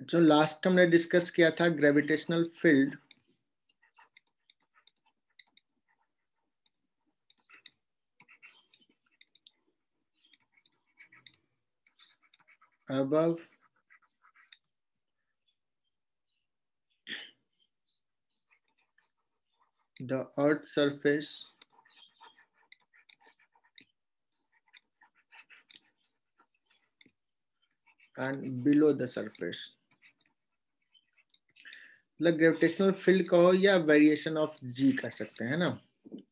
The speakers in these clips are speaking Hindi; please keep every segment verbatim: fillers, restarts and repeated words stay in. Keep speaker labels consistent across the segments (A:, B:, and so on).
A: बच्चों लास्ट हमने डिस्कस किया था gravitational field above the earth surface and below the surface। मतलब ग्रेविटेशनल फील्ड कहो या वेरिएशन ऑफ जी कह सकते हैं ना।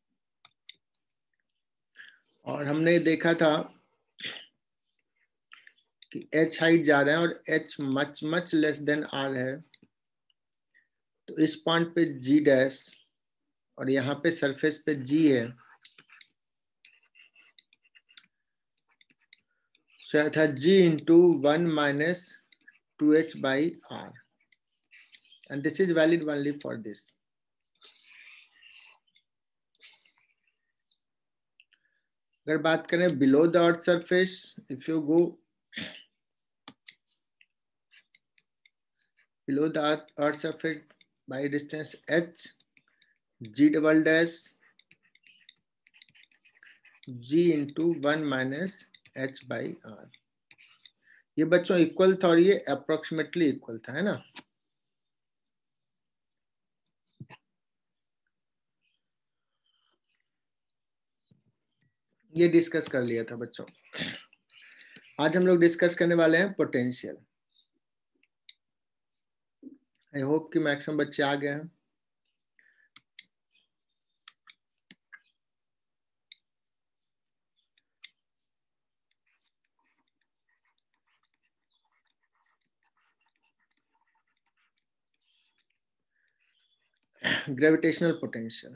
A: और हमने देखा था कि h हाइट जा रहा है और h much much less than r है, तो इस पॉइंट पे g डैश और यहाँ पे सरफेस पे g है, so था g into one minus two H by R, and this is valid only for this। अगर बात करें below the earth surface, if you go below the earth surface by distance h, g double dash g into one minus H by R. ये बच्चों इक्वल था और ये अप्रोक्सीमेटली इक्वल था, है ना। ये डिस्कस कर लिया था बच्चों। आज हम लोग डिस्कस करने वाले हैं पोटेंशियल। आई होप कि मैक्सिमम बच्चे आ गए हैं। ग्रेविटेशनल पोटेंशियल,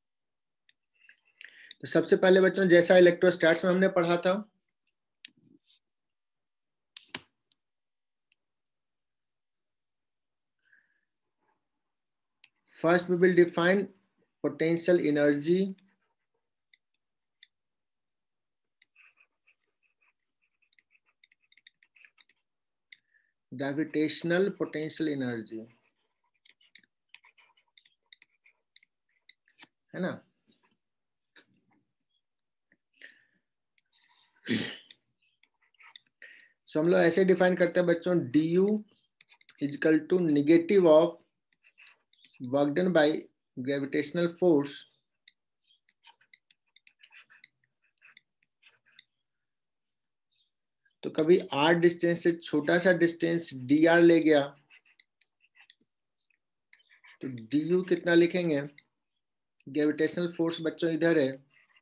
A: तो सबसे पहले बच्चों जैसा इलेक्ट्रोस्टैट्स में हमने पढ़ा था, first we will define potential energy, gravitational potential energy, है ना। सो so, हम लोग ऐसे डिफाइन करते हैं बच्चों, D U equal to negative of work done by gravitational force तो कभी आर डिस्टेंस से छोटा सा डिस्टेंस डी आर ले गया तो डी यू कितना लिखेंगे, ग्रेविटेशनल फोर्स बच्चों इधर है,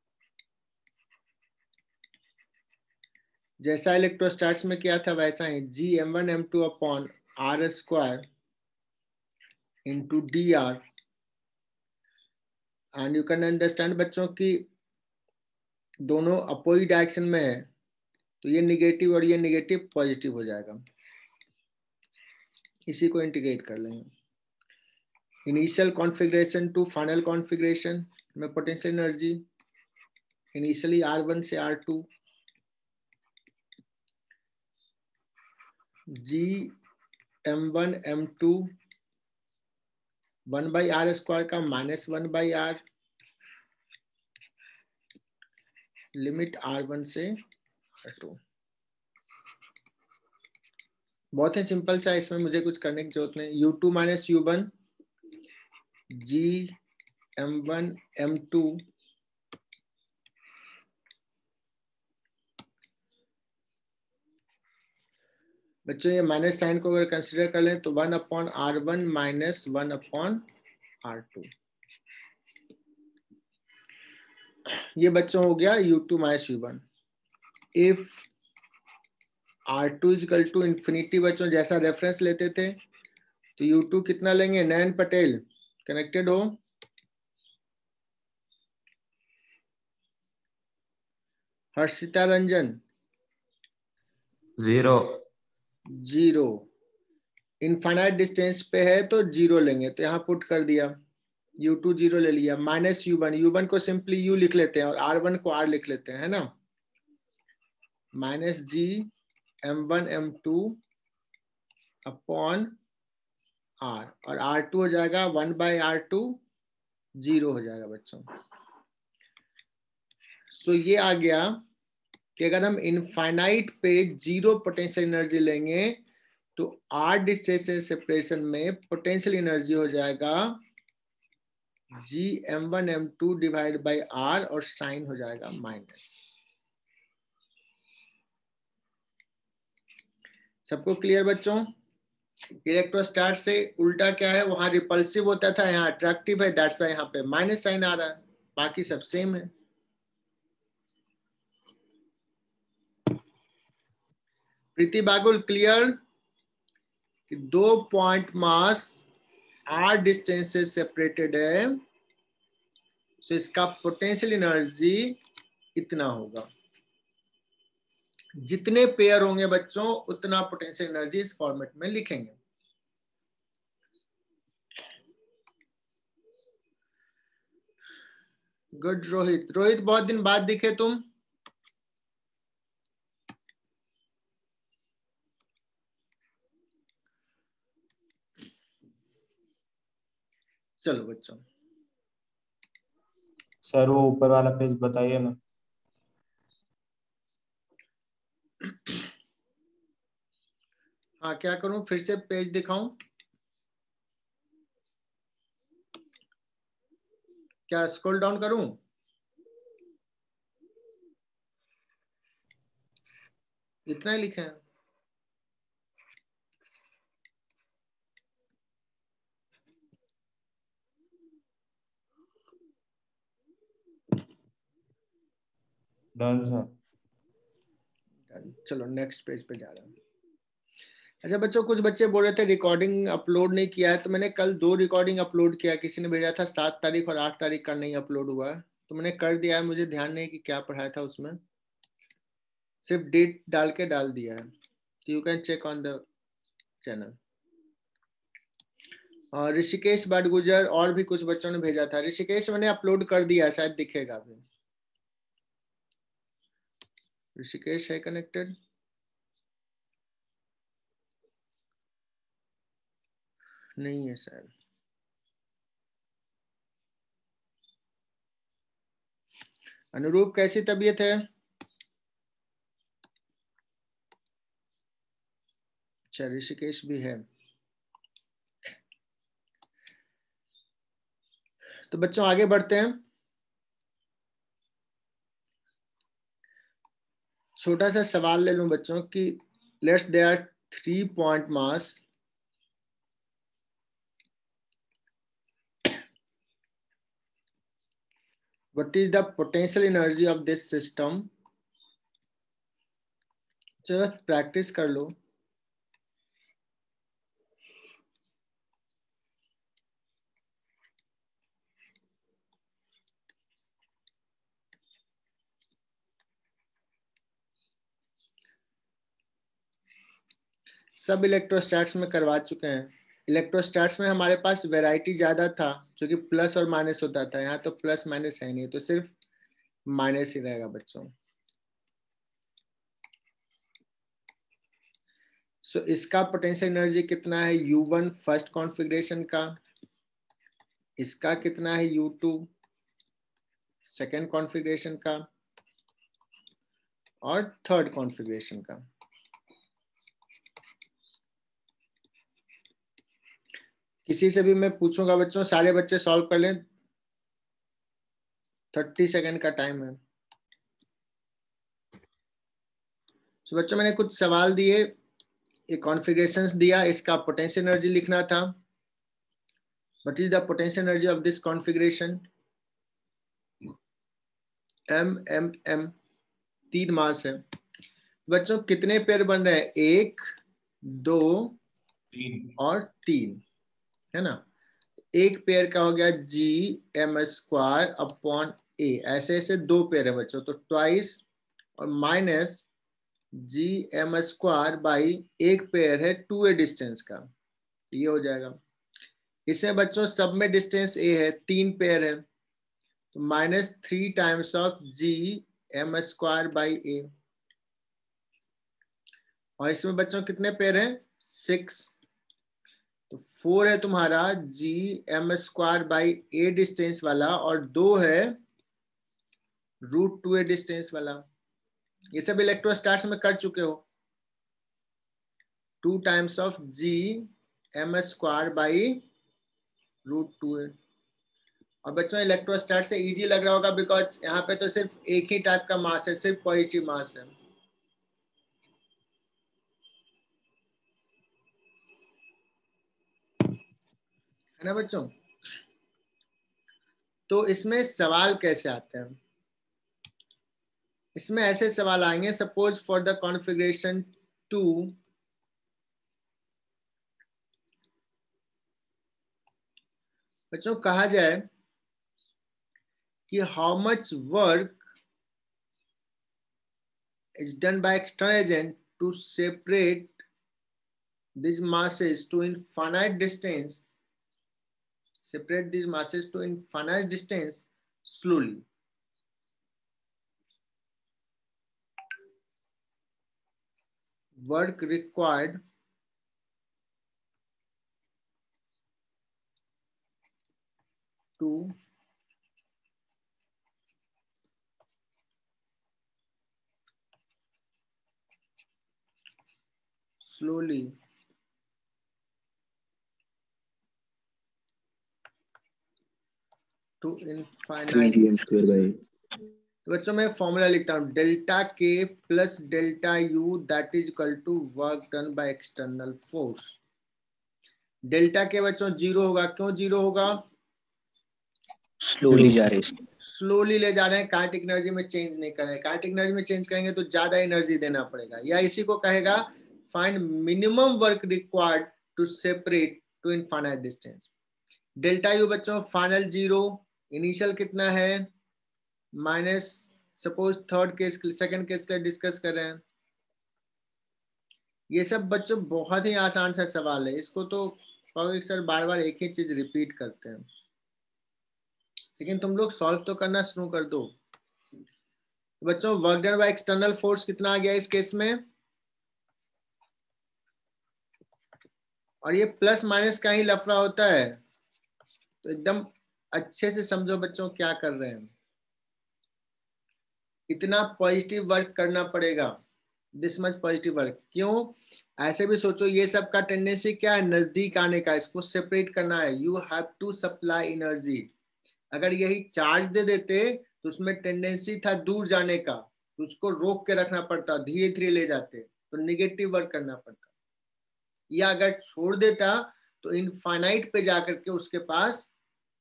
A: जैसा इलेक्ट्रोस्टैट्स में किया था वैसा ही G M one M two upon R square into D R. And you can understand बच्चों की दोनों अपोजिट डायरेक्शन में है, तो ये निगेटिव और ये निगेटिव पॉजिटिव हो जाएगा। इसी को इंटीग्रेट कर लेंगे। Initial configuration to final configuration में potential energy, initially R one से R two, G M one M two one by R square का minus one by R, limit R one से आर टू। बहुत ही सिंपल सा, इसमें मुझे कुछ करने की जरूरत नहीं। U two minus U one, G M one M two बच्चों ये माइनस साइन को अगर कंसिडर कर लें तो one upon R one minus one upon R two. ये बच्चों हो गया U two minus U one. If R two equal to infinity बच्चों जैसा रेफरेंस लेते थे तो यू टू कितना लेंगे, नयन पटेल कनेक्टेड हो, Harshita Ranjan
B: zero
A: zero. Infinite distance पे है तो जीरो लेंगे, तो यहाँ पुट कर दिया, यू टू जीरो ले लिया, minus U one, U one को सिंपली यू लिख लेते हैं और आर वन को आर लिख लेते हैं, है ना। Minus G M one M two upon R, और आर टू हो जाएगा one by R two, zero हो जाएगा बच्चों। सो so, ये आ गया कि अगर हम इनफाइनाइट पे जीरो पोटेंशियल एनर्जी लेंगे तो आर डिस्टेंस से सेपरेशन में पोटेंशियल एनर्जी हो जाएगा G M one M two divide by R, और साइन हो जाएगा माइनस। सबको क्लियर बच्चों? इलेक्ट्रोस्टैट से उल्टा क्या है, वहां रिपल्सिव होता था, यहाँ अट्रैक्टिव है, दैट्स वाई यहाँ पे माइनस साइन आ रहा है, बाकी सब सेम है। प्रीति बागुल क्लियर कि दो पॉइंट मास आर डिस्टेंस से सेपरेटेड है, सो इसका पोटेंशियल एनर्जी इतना होगा। जितने पेयर होंगे बच्चों उतना पोटेंशियल एनर्जी इस फॉर्मेट में लिखेंगे। गुड रोहित, रोहित बहुत दिन बाद दिखे तुम। चलो बच्चों,
B: सर वो ऊपर वाला पेज बताइए ना।
A: हाँ क्या करूं, फिर से पेज दिखाऊं? क्या स्क्रॉल डाउन करूं? इतना ही लिखे हैं।
B: Done sir.
A: चलो नेक्स्ट पेज पे जा रहा हूँ। अच्छा बच्चों, कुछ बच्चे बोल रहे थे रिकॉर्डिंग अपलोड नहीं किया है, तो मैंने कल दो रिकॉर्डिंग अपलोड किया। किसी ने भेजा था सात तारीख और आठ तारीख का नहीं अपलोड हुआ है, तो मैंने कर दिया है। मुझे ध्यान नहीं कि क्या पढ़ाया था उसमें, सिर्फ डेट डाल के डाल दिया है, तो you can check on the channel. और ऋषिकेश बड़गुजर और भी कुछ बच्चों ने भेजा था। ऋषिकेश मैंने अपलोड कर दिया, शायद दिखेगा अभी। ऋषिकेश है कनेक्टेड? नहीं है शायद। अनुरूप कैसी तबीयत है? अच्छा ऋषिकेश भी है। तो बच्चों आगे बढ़ते हैं। छोटा सा सवाल ले लूं बच्चों कि let's there are three point mass what is the potential energy of this system? चलो प्रैक्टिस कर लो। सब इलेक्ट्रोस्टैट्स में करवा चुके हैं। इलेक्ट्रोस्टैट्स में हमारे पास वैरायटी ज्यादा था, जो कि प्लस और माइनस होता था। यहाँ तो प्लस माइनस है नहीं, तो सिर्फ माइनस ही रहेगा बच्चों। सो so, इसका पोटेंशियल एनर्जी कितना है यू वन फर्स्ट कॉन्फ़िगरेशन का, इसका कितना है यू टू सेकेंड कॉन्फ़िगरेशन का, और थर्ड कॉन्फ़िगरेशन का। किसी से भी मैं पूछूंगा बच्चों, सारे बच्चे सॉल्व कर लें, थर्टी सेकेंड का टाइम है। तो बच्चों मैंने कुछ सवाल दिए, एक कॉन्फ़िगरेशंस दिया, इसका पोटेंशियल एनर्जी लिखना था। What is the potential energy of this configuration? M M M तीन मास है। बच्चों कितने पेयर बन रहे हैं? एक, दो, तीन और तीन, है ना। एक पेयर का हो गया G M square upon A, ऐसे ऐसे दो पेयर है बच्चों, तो ट्वाइस और minus G M square by एक पेयर है टू ए डिस्टेंस का, ये हो जाएगा। इसमें बच्चों सब में डिस्टेंस ए है, तीन पेयर है, तो minus three times of G M square by A. और इसमें बच्चों कितने पेयर हैं? सिक्स, तो फोर है तुम्हारा G M square by A distance वाला, और दो है रूट टू ए डिस्टेंस वाला। ये सब इलेक्ट्रोस्टैट्स में कर चुके हो। Two times of G M square by root two A. और बच्चों इलेक्ट्रोस्टैट से इजी लग रहा होगा बिकॉज यहाँ पे तो सिर्फ एक ही टाइप का मास है, सिर्फ पॉजिटिव मास है। है ना बच्चों? तो इसमें सवाल कैसे आते हैं? इसमें ऐसे सवाल आएंगे, suppose for the configuration two, बच्चों कहा जाए कि how much work is done by external agent to separate these masses to infinite distance, separate these masses to infinite distance slowly. Work required to slowly to infinite
C: square by।
A: तो बच्चों मैं फॉर्मूला लिखता हूँ, delta K plus delta U that is equal to work done by external force. Delta K बच्चों जीरो होगा, क्यों जीरो होगा?
C: स्लोली जा रहे हैं,
A: स्लोली ले जा रहे हैं, काइनेटिक एनर्जी में चेंज नहीं कर रहे हैं। काइनेटिक एनर्जी में चेंज करेंगे तो ज्यादा एनर्जी देना पड़ेगा, या इसी को कहेगा find minimum work required to separate to infinite distance. Delta U बच्चों फाइनल जीरो, इनिशियल कितना है minus, suppose third case second case का डिस्कस कर रहे हैं। ये सब बच्चों बहुत ही आसान सा सवाल है, इसको तो सर बार बार एक ही चीज रिपीट करते हैं, लेकिन तुम लोग सॉल्व तो करना शुरू कर दो। तो बच्चों work done by external force कितना आ गया इस केस में, और ये प्लस माइनस का ही लफड़ा होता है, तो एकदम अच्छे से समझो बच्चों क्या कर रहे हैं। इतना पॉजिटिव वर्क करना पड़ेगा, दिस मच पॉजिटिव वर्क। क्यों? ऐसे भी सोचो, ये सब का टेंडेंसी क्या है, नजदीक आने का, इसको सेपरेट करना है। You have to supply energy. अगर यही चार्ज दे देते तो उसमें टेंडेंसी था दूर जाने का, तो उसको रोक के रखना पड़ता, धीरे धीरे ले जाते, तो निगेटिव वर्क करना पड़ता। या अगर छोड़ देता तो इनफाइनाइट पे जाकर के उसके पास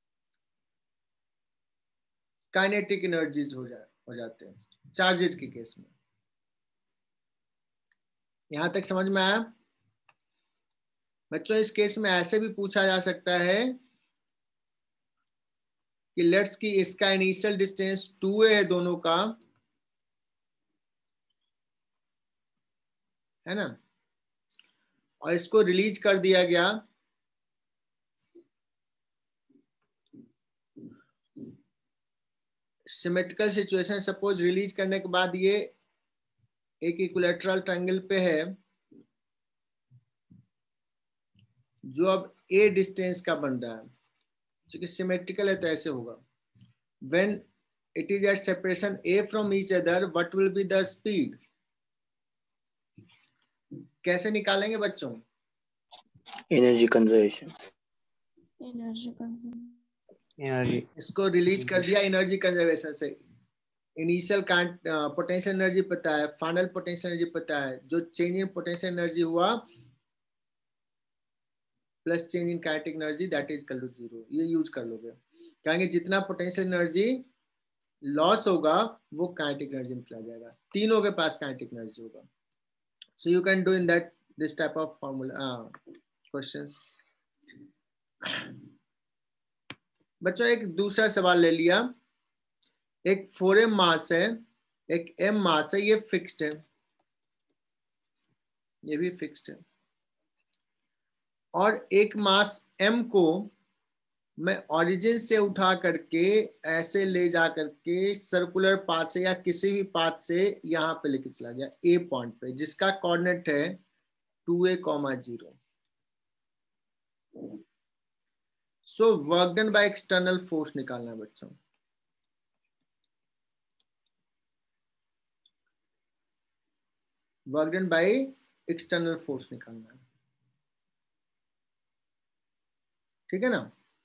A: काइनेटिक एनर्जीज हो जा हो जाते हैं चार्जेस के केस में। यहां तक समझ में आया बच्चों? इस केस में ऐसे भी पूछा जा सकता है कि लेट्स की इसका इनिशियल डिस्टेंस टू ए है दोनों का, है ना, और इसको रिलीज कर दिया गया सिमेट्रिकल सिचुएशन। सपोज रिलीज करने के बाद ये एक इक्विलैटरल ट्रायंगल पे है जो अब ए डिस्टेंस का बन रहा है, क्योंकि सिमेट्रिकल है तो ऐसे होगा। When it is at separation A from each other what will be the speed? कैसे निकालेंगे बच्चों?
C: Energy conservation.
D: Energy conservation
B: energy
A: इसको रिलीज कर दिया एनर्जी कंजर्वेशन से। इनिशियल पोटेंशियल एनर्जी पता है, फाइनल पोटेंशियल एनर्जी पता है, जो चेंज इन पोटेंशियल एनर्जी हुआ plus change in kinetic energy that is equal to zero. ये यूज कर लोगे, कहेंगे जितना पोटेंशियल एनर्जी लॉस होगा वो काइनेटिक एनर्जी में चला जाएगा। तीनों के पास काइनेटिक एनर्जी होगा। So you can do in that this type of formula questions. बच्चों एक दूसरा सवाल ले लिया, एक फोर एम मास है, एक एम मास है, ये फिक्स्ड है, ये भी फिक्स्ड है, और एक मास एम को मैं ओरिजिन से उठा करके ऐसे ले जा करके सर्कुलर पाथ से या किसी भी पाथ से यहाँ पे लेके चला गया ए पॉइंट पे, जिसका कोऑर्डिनेट है two A comma zero. So work done by external force निकालना है बच्चों। Work done by external force निकालना है, ठीक है ना?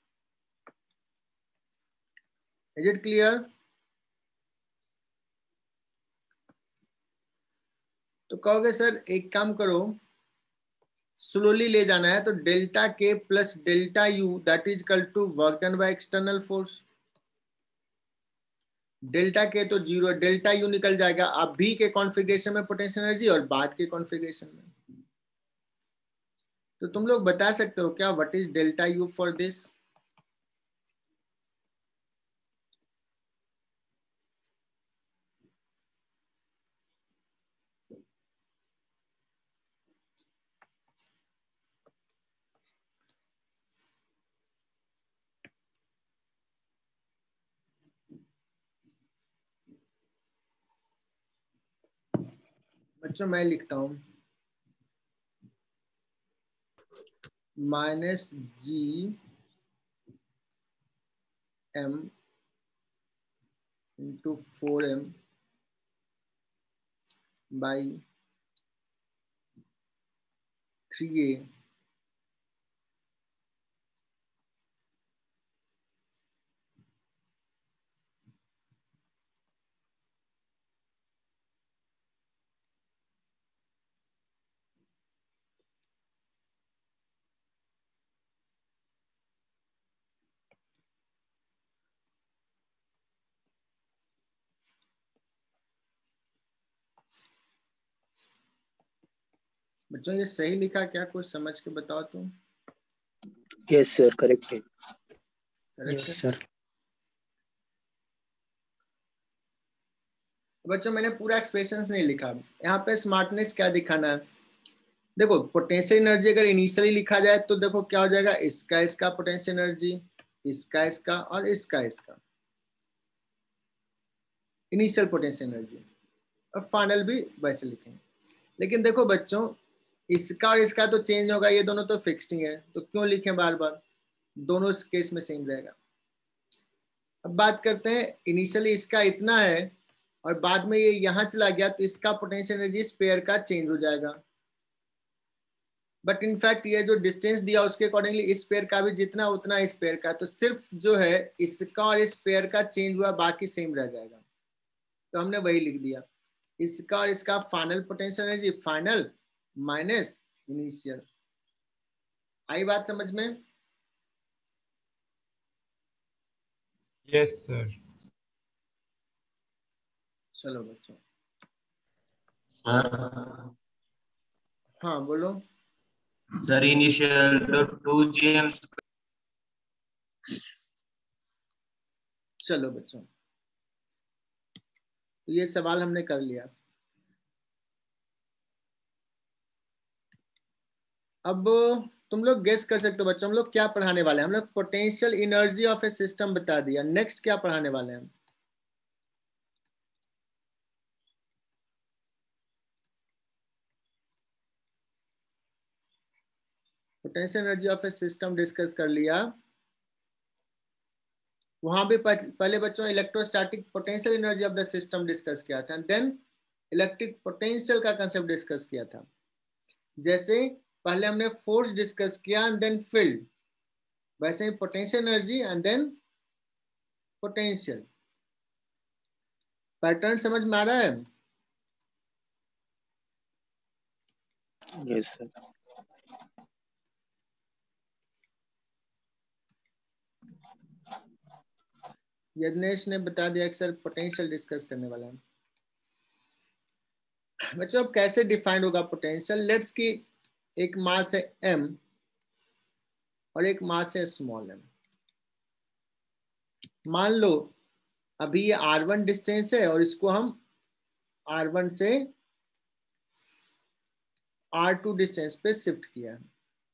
A: Is it clear? तो कहोगे सर एक काम करो, स्लोली ले जाना है, तो delta K plus delta U that is equal to work done by external force. Delta K तो जीरो, डेल्टा यू निकल जाएगा अभी के कॉन्फ़िगरेशन में पोटेंशियल एनर्जी और बाद के कॉन्फ़िगरेशन में। तो तुम लोग बता सकते हो क्या what is delta U for this? बच्चों मैं लिखता हूं minus G M into four M by three A बच्चों ये सही लिखा क्या? कुछ समझ के बताओ तुम।
C: यस सर, करेक्ट है।
A: करेक्ट है सर। बच्चों मैंने पूरा एक्सप्रेशन नहीं लिखा, यहाँ पे स्मार्टनेस क्या दिखाना है। देखो पोटेंशियल एनर्जी अगर इनिशियली लिखा जाए तो देखो क्या हो जाएगा, इसका इसका पोटेंशियल एनर्जी, इसका इसका और इसका इसका इनिशियल पोटेंशियल एनर्जी, और फाइनल भी वैसे लिखेंगे। लेकिन देखो बच्चों इसका और इसका तो चेंज होगा, ये दोनों तो फिक्स्ड ही है, तो क्यों लिखें बार बार, दोनों इस केस में सेम रहेगा। अब बात करते हैं इनिशियली इसका इतना है और बाद में ये यहाँ चला गया तो इसका पोटेंशियल एनर्जी स्पेयर का चेंज हो जाएगा। बट इनफैक्ट ये जो डिस्टेंस दिया उसके अकॉर्डिंगली इस पेयर का भी जितना उतना इस पेयर का, तो सिर्फ जो है इसका और इस पेयर का चेंज हुआ, बाकी सेम रह जाएगा। तो हमने वही लिख दिया, इसका और इसका final potential energy final minus initial. आई बात समझ में?
B: Yes sir.
A: चलो बच्चों।
B: सर
A: हाँ बोलो।
B: सर इनिशियल तो टू जी एम।
A: चलो बच्चों तो ये सवाल हमने कर लिया। अब तुम लोग गेस कर सकते हो बच्चों हम लोग क्या पढ़ाने वाले हैं। हम लोग potential energy of a system बता दिया, नेक्स्ट क्या पढ़ाने वाले हैं? Potential energy of a system discuss कर लिया। वहां भी पहले बच्चों electrostatic potential energy of the system discuss किया था, देन इलेक्ट्रिक पोटेंशियल का कंसेप्ट डिस्कस किया था। जैसे पहले हमने फोर्स डिस्कस किया एंड देन फील्ड, वैसे ही potential energy and then potential. Pattern समझ में आ रहा है?
C: Yes sir.
A: यज्ञेश ने बता दिया कि सर पोटेंशियल डिस्कस करने वाला है। बच्चों अब कैसे डिफाइंड होगा पोटेंशियल? लेट्स की एक मास है m और एक मास है स्मॉल m। मान लो अभी ये आर वन डिस्टेंस है और इसको हम आर वन से आर टू डिस्टेंस पे शिफ्ट किया है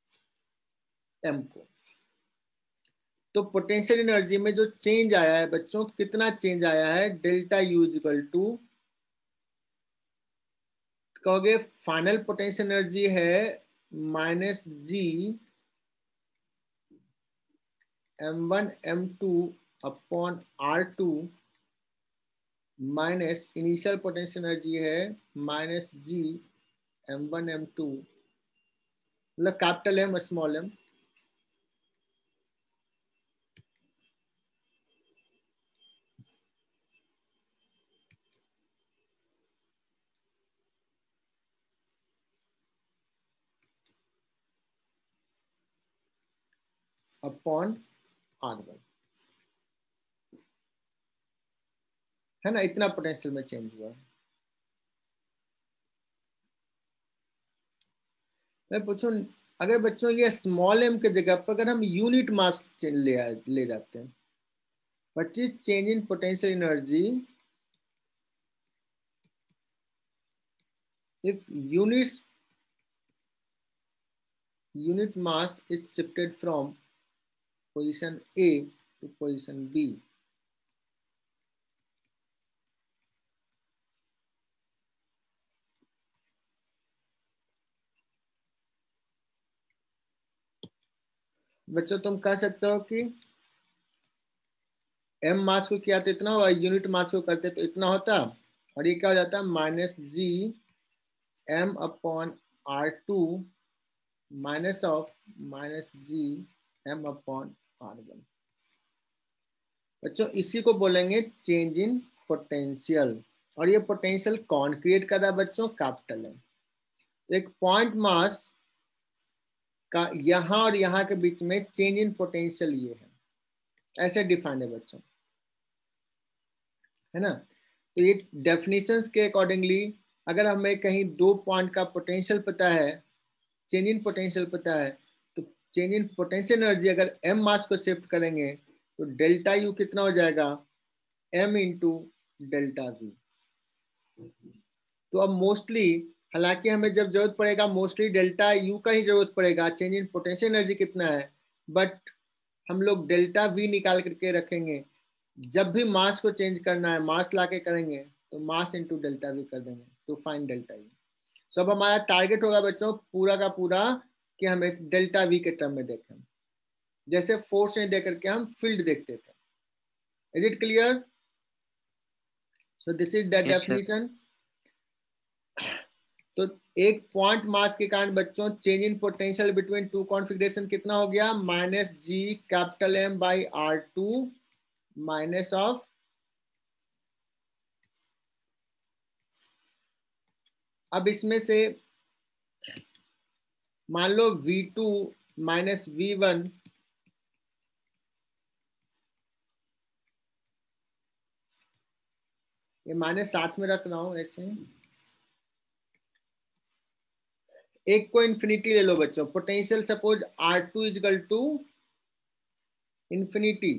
A: m को। तो पोटेंशियल एनर्जी में जो चेंज आया है बच्चों, कितना चेंज आया है? डेल्टा यू इक्वल टू कहोगे फाइनल पोटेंशियल एनर्जी है minus G M one M two upon R two minus initial potential energy है minus G M one M two, मतलब capital M small m, upon R one, है ना। इतना पोटेंशियल में चेंज हुआ। मैं पूछूं, अगर बच्चों ये स्मॉल एम के जगह पर अगर हम यूनिट मास ले ले जाते हैं, what is change in potential energy if units unit mass is shifted from position A to position B? बच्चों तुम कह सकते हो कि m मास को किया तो इतना हुआ, यूनिट मास को करते तो इतना होता, और ये क्या हो जाता है minus G M upon R two minus of minus G M upon R one. बच्चों इसी को बोलेंगे चेंज इन पोटेंशियल, और ये पोटेंशियल कौन क्रिएट कर रहा है बच्चों? कैपिटल है। एक पॉइंट मास का यहां और यहां के बीच में चेंज इन पोटेंशियल ये है, ऐसे डिफाइन है बच्चों, है ना। तो ये डेफिनेशंस के अकॉर्डिंगली अगर हमें कहीं दो पॉइंट का पोटेंशियल पता है, चेंज इन पोटेंशियल पता है, तो चेंज इन पोटेंशियल एनर्जी अगर एम मास को शिफ्ट करेंगे तो डेल्टा यू कितना हो जाएगा? M into delta V. तो अब मोस्टली, हालांकि हमें जब जरूरत पड़ेगा मोस्टली डेल्टा यू का ही जरूरत पड़ेगा, चेंज इन पोटेंशियल एनर्जी कितना है, बट हम लोग डेल्टा वी निकाल करके रखेंगे। जब भी मास को चेंज करना है, मास लाके करेंगे तो मास इंटू डेल्टा वी कर देंगे तो फाइन डेल्टा यू। सो अब हमारा टारगेट होगा बच्चों पूरा का पूरा कि हम इस डेल्टा वी के टर्म में देखें, जैसे फोर्स नहीं देकर के हम फील्ड देखते थे। Is it clear? So this is the definition. तो एक पॉइंट मास के कारण बच्चों change in potential between two configuration कितना हो गया? Minus G capital M by R two minus of अब इसमें से मान लो V two minus V one, ये माइनस साथ में रख रहा हूं ऐसे। एक को इन्फिनिटी ले लो बच्चों, potential suppose R two equal to infinity,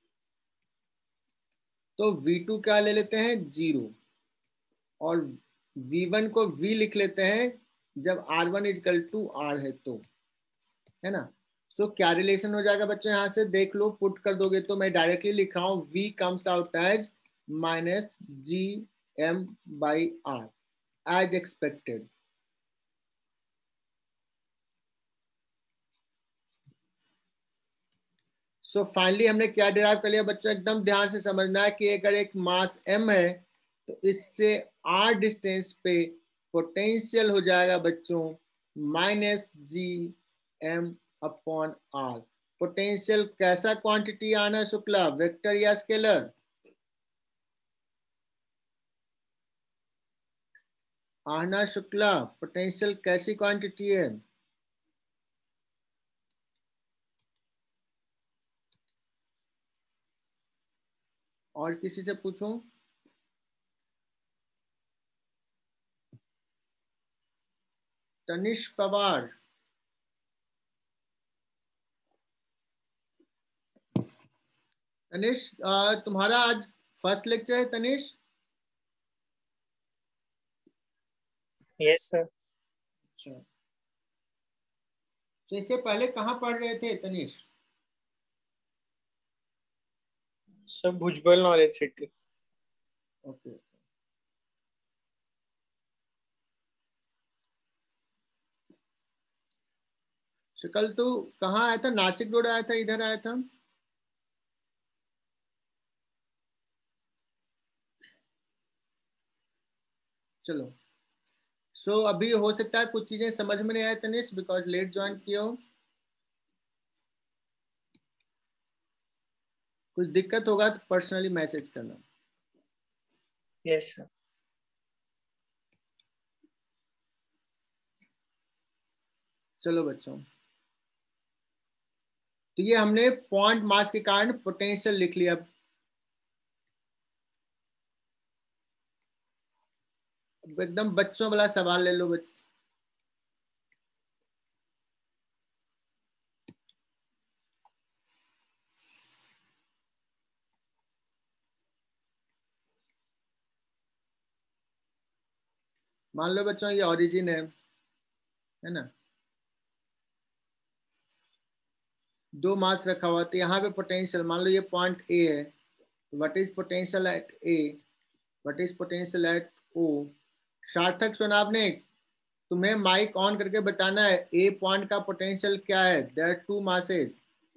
A: तो वी टू क्या ले लेते हैं? जीरो, और वी वन को v लिख लेते हैं जब R one equal to R है तो, है ना। सो so, क्या रिलेशन हो जाएगा बच्चों? यहां से देख लो, पुट कर दोगे तो मैं डायरेक्टली लिख रहा हूं v comes out as minus G M by R as expected. So finally हमने क्या डिराइव कर लिया बच्चों? एकदम ध्यान से समझना है कि अगर एक मास m है तो इससे r डिस्टेंस पे पोटेंशियल हो जाएगा बच्चों minus G M upon R. Potential कैसा क्वांटिटी आना शुक्ला, वेक्टर या स्केलर? आना शुक्ला, पोटेंशियल कैसी क्वांटिटी है? और किसी से पूछूं? तनिष पवार, तनिष तुम्हारा आज फर्स्ट लेक्चर है तनिष?
C: Yes sir.
A: अच्छा, तो इससे पहले कहाँ पढ़ रहे थे Tanish?
C: Sir Bhujbal Knowledge City.
A: Okay, तो कल तो कहाँ आया था, नासिक रोड आया था, इधर आया था। चलो सो so, अभी हो सकता है कुछ चीजें समझ में नहीं आए तनिष, बिकॉज लेट ज्वाइन किया हो, कुछ दिक्कत होगा तो पर्सनली मैसेज करना।
C: Yes sir.
A: चलो बच्चों, तो ये हमने पॉइंट मास के कारण पोटेंशियल लिख लिया। एकदम बच्चों वाला सवाल ले लो। मान लो बच्चों ये ओरिजिन है है ना, दो मास रखा हुआ, तो यहाँ पे पोटेंशियल मान लो ये पॉइंट ए है, what is potential at A, what is potential at O. Sarthak सुना आपने, तुम्हें माइक ऑन करके बताना है ए पॉइंट का पोटेंशियल क्या है। There are to masses.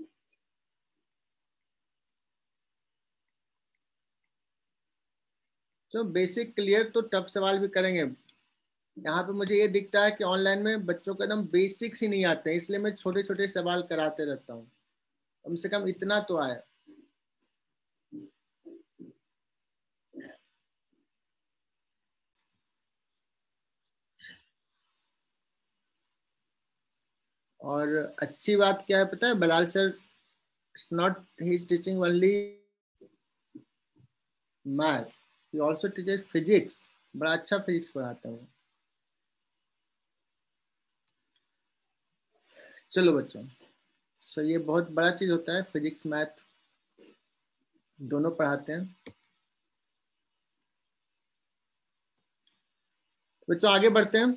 A: तो बेसिक क्लियर, तो टफ सवाल भी करेंगे। यहाँ पे मुझे ये दिखता है कि ऑनलाइन में बच्चों को एकदम बेसिक्स ही नहीं आते हैं, इसलिए मैं छोटे छोटे सवाल कराते रहता हूँ, कम से कम इतना तो आए। और अच्छी बात क्या है पता है, Balal sir it's not he is teaching only math, he also teaches physics. बड़ा अच्छा फिजिक्स पढ़ाता हूँ। चलो बच्चों, सो ये बहुत बड़ा चीज होता है, फिजिक्स मैथ दोनों पढ़ाते हैं। बच्चों आगे बढ़ते हैं।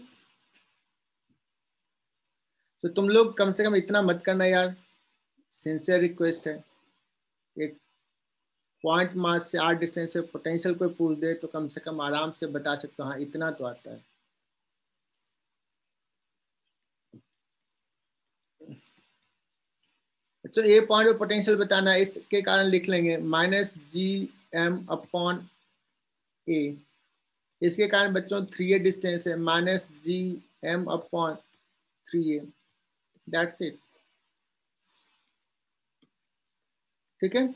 A: तो तुम लोग कम से कम इतना मत करना यार, सिंसियर रिक्वेस्ट है। एक पॉइंट मास से आर डिस्टेंस पे पोटेंशियल कोई पूछ दे तो कम से कम आराम से बता सकते हो, हाँ इतना तो आता है। बच्चों ए पॉइंट पे पोटेंशियल बताना है, इसके कारण लिख लेंगे minus G M upon A. इसके कारण बच्चों थ्री ए डिस्टेंस है, minus G M upon three A, that's it. ठीक है,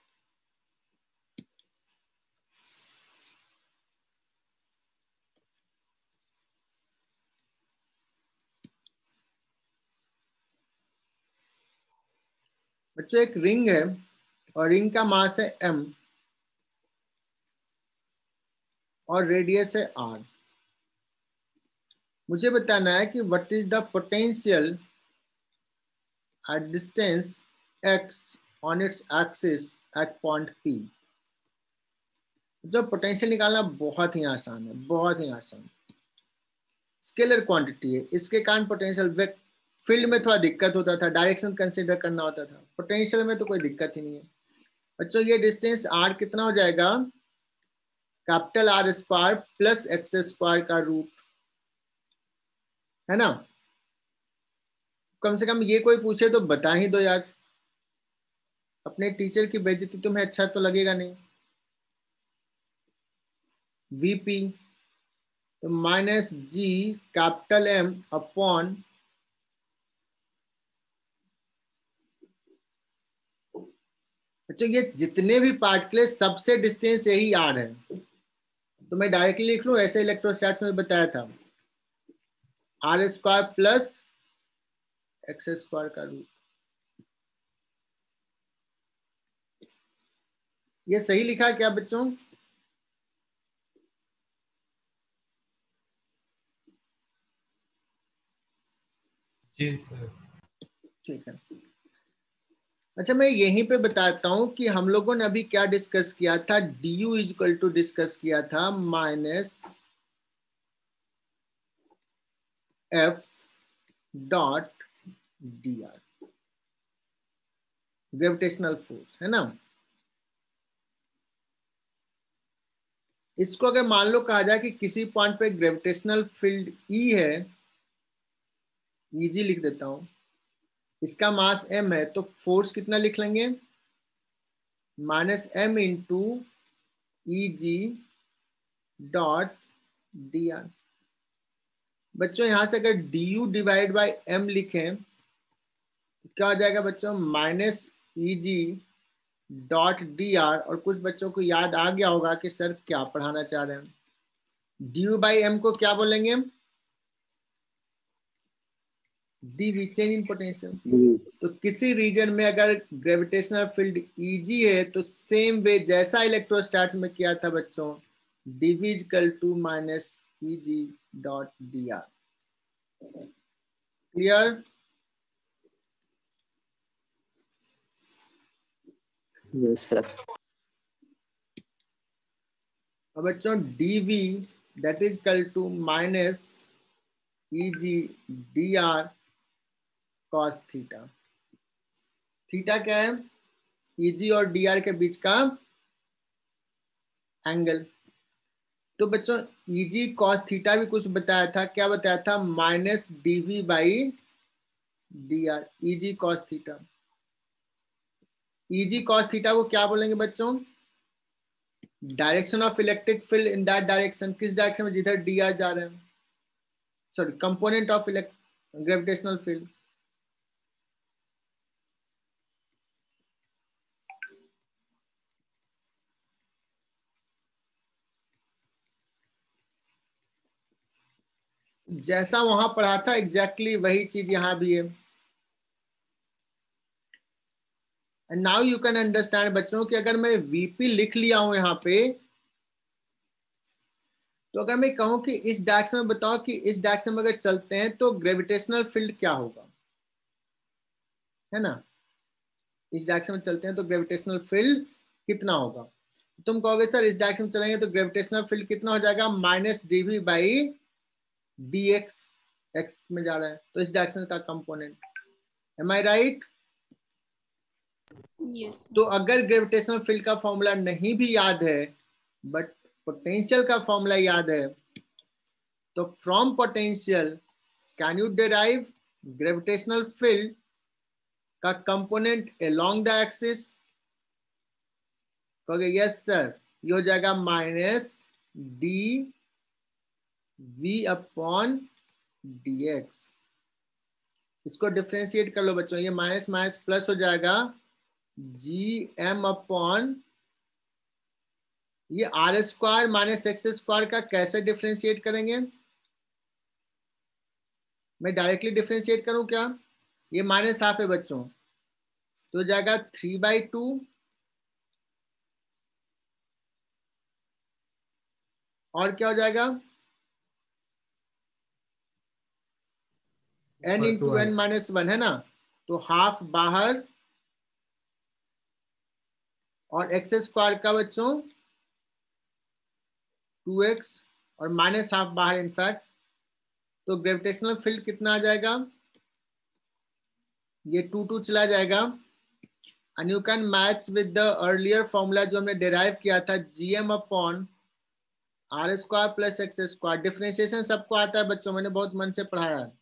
A: बच्चों एक रिंग है और रिंग का मास है एम और रेडियस है आर। मुझे बताना है कि what is the potential at distance x on its axis at point P। जब पोटेंशियल निकालना बहुत ही आसान है, बहुत ही आसान। स्केलर क्वांटिटी है, इसके कारण पोटेंशियल, फील्ड में थोड़ा दिक्कत होता था, डायरेक्शन कंसीडर करना होता था, पोटेंशियल में तो कोई दिक्कत ही नहीं है। बच्चों ये डिस्टेंस r कितना हो जाएगा, capital R square plus X square का रूट, है ना। कम से कम ये कोई पूछे तो बता ही दो यार, अपने टीचर की बेइज्जती तुम्हें अच्छा तो लगेगा नहीं। वीपी तो minus G capital M upon अच्छा, ये जितने भी पार्टिकल सबसे डिस्टेंस यही आर है, तो मैं डायरेक्टली लिख लूं, ऐसे इलेक्ट्रोस्टैटिक्स में बताया था, R square plus X square का रूट। ये सही लिखा क्या बच्चों?
E: जी सर।
A: ठीक है। अच्छा मैं यहीं पे बताता हूं कि हम लोगों ने अभी क्या डिस्कस किया था, D U is equal to discuss किया था minus F dot D R, gravitational force, है ना। इसको अगर मान लो कहा जाए कि किसी पॉइंट पे ग्रेविटेशनल फील्ड ई है, ई जी लिख देता हूं, इसका मास m है, तो फोर्स कितना लिख लेंगे, minus M into E G dot D R. बच्चों यहां से अगर D U divide by M लिखें तो क्या हो जाएगा बच्चों, minus E G dot D R. और कुछ बच्चों को याद आ गया होगा कि सर क्या पढ़ाना चाह रहे हैं। डी यू बाई एम को क्या बोलेंगे, डी चेंज इन पोटेंशियल। तो किसी रीजन में अगर ग्रेविटेशनल फील्ड ईजी है तो सेम वे जैसा इलेक्ट्रोस्टैट्स में किया था बच्चों, DV equal to minus EG dot D R. Clear?
F: Yes sir.
A: अब बच्चों DV that is equal to minus EG D R cos theta. Theta क्या है, ईजी और डी आर के बीच का एंगल। तो बच्चों ईजी कॉस थीटा भी कुछ बताया था, क्या बताया था, minus DV by D R, EG cos theta. EG cos theta को क्या बोलेंगे बच्चों, direction of electric field in that direction, किस डायरेक्शन में जिधर डी आर जा रहे हैं, sorry component of gravitational field. जैसा वहां पढ़ा था एग्जैक्टली वही चीज यहां भी है। And now you can understand बच्चों कि अगर मैं वीपी लिख लिया हूं यहाँ पे, तो अगर मैं कहूं कि इस डायरेक्शन में बताओ कि इस डायरेक्शन में अगर चलते हैं तो ग्रेविटेशनल फील्ड क्या होगा, है ना, इस डायरेक्शन में चलते हैं तो ग्रेविटेशनल फील्ड कितना होगा। तुम कहोगे सर इस डायरेक्शन में चलेंगे तो ग्रेविटेशनल फील्ड कितना हो जाएगा, minus DV by D X, X में जा रहा है तो इस डायरेक्शन का component. Am I right?
D: Yes
A: तो अगर ग्रेविटेशनल फील्ड का फॉर्मूला नहीं भी याद है बट पोटेंशियल का फॉर्मूला याद है, तो from potential can you derive gravitational field का कंपोनेंट अलोंग द एक्सिस। कहोगे यस सर, ये हो जाएगा minus D V upon D X. इसको डिफ्रेंशिएट कर लो बच्चों, ये माइनस माइनस प्लस हो जाएगा, जी एम अपॉन ये R square minus X square का कैसे डिफ्रेंशिएट करेंगे, मैं डायरेक्टली डिफ्रेंशिएट करूं क्या, ये माइनस हाफ है बच्चों तो हो जाएगा थ्री बाई टू और क्या हो जाएगा N into N minus one, है ना, तो हाफ बाहर और एक्स स्क्वायर का बच्चों टू एक्स और माइनस हाफ बाहर इनफैक्ट, तो ग्रेविटेशनल फील्ड कितना आ जाएगा, ये टू टू चला जाएगा। And you can match with the earlier formula जो हमने डिराइव किया था, G M upon R square plus X square. Differentiation सबको आता है बच्चों, मैंने बहुत मन से पढ़ाया है।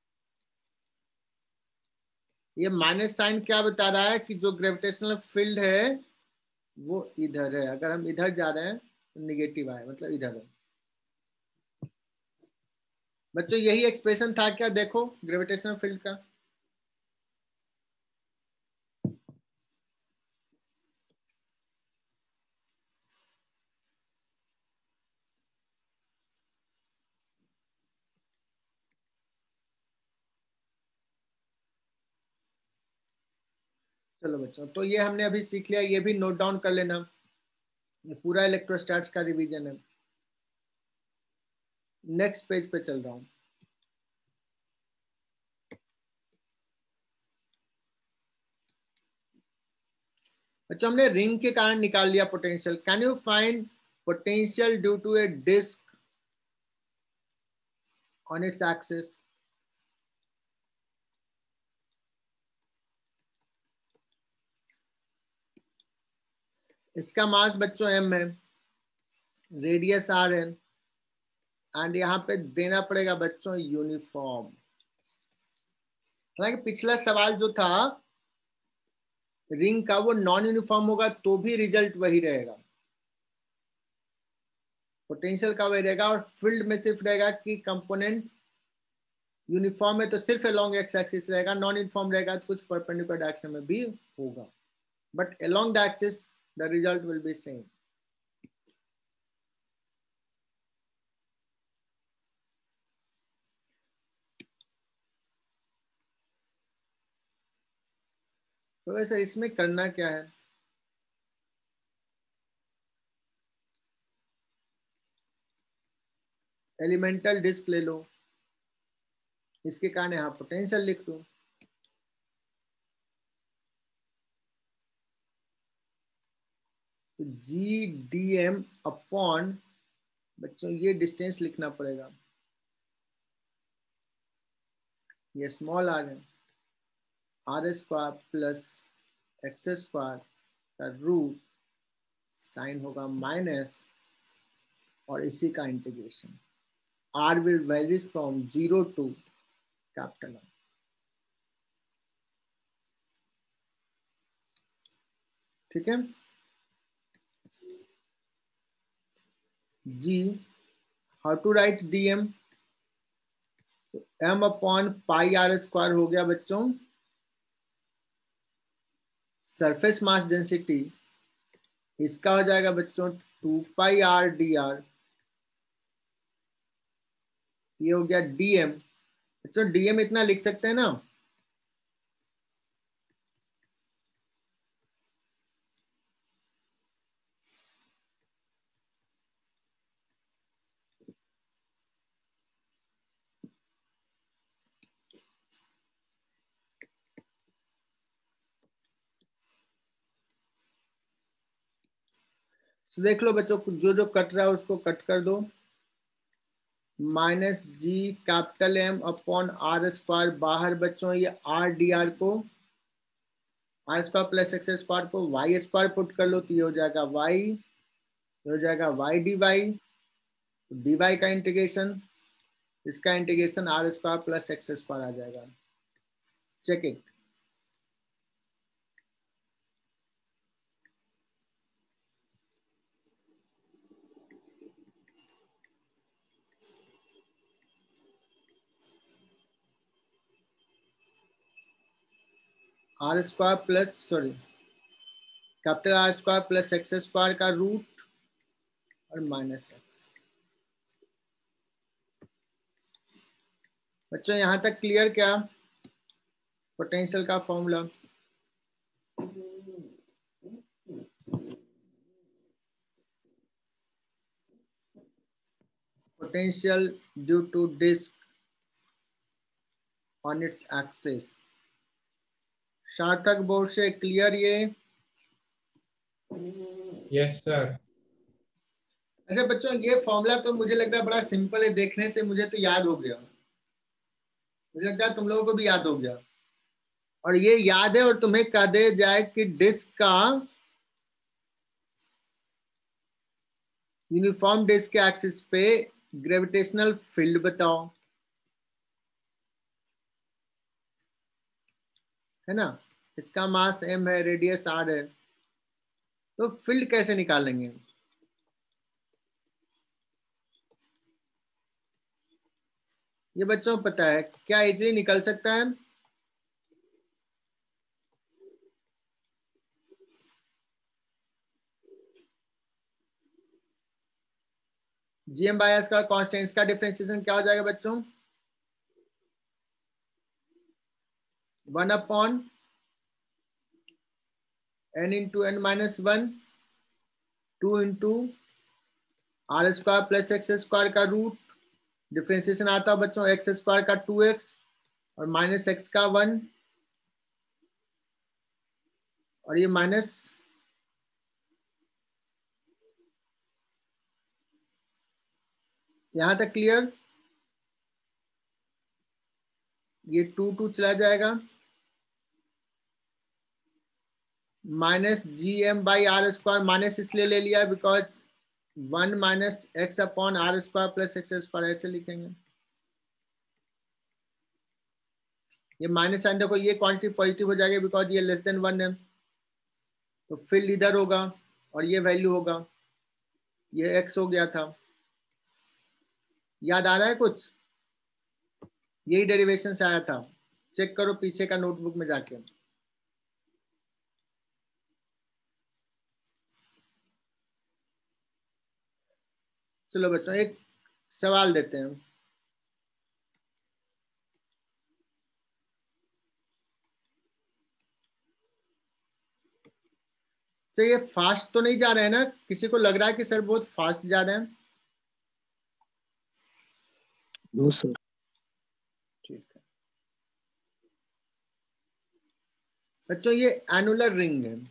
A: ये माइनस साइन क्या बता रहा है कि जो ग्रेविटेशनल फील्ड है वो इधर है, अगर हम इधर जा रहे हैं तो निगेटिव आए, मतलब इधर है बच्चों। यही एक्सप्रेशन था क्या, देखो ग्रेविटेशनल फील्ड का। चलो बच्चों, तो ये हमने अभी सीख लिया, ये भी नोट डाउन कर लेना, ये पूरा इलेक्ट्रोस्टैट्स का रिवीजन है। नेक्स्ट पेज पे चल रहा हूं। बच्चों हमने रिंग के कारण निकाल लिया potential. Can you find potential due to a disc on its axis. इसका मास बच्चों एम है, रेडियस आर है, एंड यहाँ पे देना पड़ेगा बच्चों यूनिफॉर्म। हालांकि पिछला सवाल जो था रिंग का वो नॉन यूनिफॉर्म होगा तो भी रिजल्ट वही रहेगा, पोटेंशियल का वही रहेगा, और फील्ड में सिर्फ रहेगा कि कंपोनेंट यूनिफॉर्म है तो सिर्फ अलोंग एक्स एक्सिस रहेगा, नॉन यूनिफॉर्म रहेगा तो कुछ परपेंडिकुलर डायरेक्शन में भी होगा, but along the axis the result will be same. तो वैसे इसमें करना क्या है, एलिमेंटल डिस्क ले लो, इसके कारण यहाँ पोटेंशियल लिख दो, तो जी डी एम अपॉन, बच्चों ये डिस्टेंस लिखना पड़ेगा, ये स्मॉल आर है, R square plus X square का रूट साइन होगा माइनस, और इसी का integration, R will varies from zero to capital R. ठीक है, जी how to write D M, M upon pi R square हो गया बच्चों सरफेस मास डेंसिटी, इसका हो जाएगा बच्चों two pi R D R, ये हो गया डीएम। बच्चों डीएम इतना लिख सकते हैं ना, तो देख लो बच्चों जो जो कट रहा है उसको कट कर दो, minus G capital M upon R square, बाहर बच्चों ये आर डी आर को R square plus X square को वाई स्क्वायर पुट कर लो, तो ये हो जाएगा वाई, ये हो जाएगा Y D Y, D Y का इंटीग्रेशन, इसका integration R square plus X square आ जाएगा। Check it, R square plus sorry capital R square plus X square का रूट और माइनस एक्स। बच्चों यहां तक क्लियर क्या पोटेंशियल का formula? Potential due to disc on its axis, Sarthak board से क्लियर ये?
E: Yes sir.
A: अच्छा बच्चों ये फॉर्मूला तो मुझे लग रहा है बड़ा सिंपल है, देखने से मुझे तो याद हो गया, मुझे लगता है तुम लोगों को भी याद हो गया, और ये याद है और तुम्हें कह दे जाए कि डिस्क का यूनिफॉर्म डिस्क के एक्सिस पे ग्रेविटेशनल फील्ड बताओ, है ना, इसका मास m है, रेडियस r है, तो फील्ड कैसे निकालेंगे? ये बच्चों को पता है क्या इजीली निकल सकता है? जीएम बायस का कांस्टेंट का डिफरेंशिएशन क्या हो जाएगा बच्चों? One upon N into N minus one, two into R square plus X square का रूट, डिफरेंशिएशन आता है बच्चों एक्स स्क्वायर का टू एक्स और माइनस एक्स का वन, और ये माइनस यहां तक क्लियर? ये टू टू चला जाएगा, minus G M by R square, minus इसलिए ले लिया because one minus X upon R square plus X square, ऐसे लिखेंगे। ये माइनस साइन देखो, ये क्वांटिटी पॉजिटिव हो जाएगी बिकॉज ये लेस देन वन है, तो फील्ड इधर होगा और ये वैल्यू होगा, ये एक्स हो गया था। याद आ रहा है कुछ? यही डेरिवेशन से आया था, चेक करो पीछे का नोटबुक में जाके। चलो बच्चों एक सवाल देते हैं। तो ये फास्ट तो नहीं जा रहे हैं ना? किसी को लग रहा है कि सर बहुत फास्ट जा रहे हैं?
F: No sir.
A: ठीक है बच्चों, ये एनुलर रिंग है।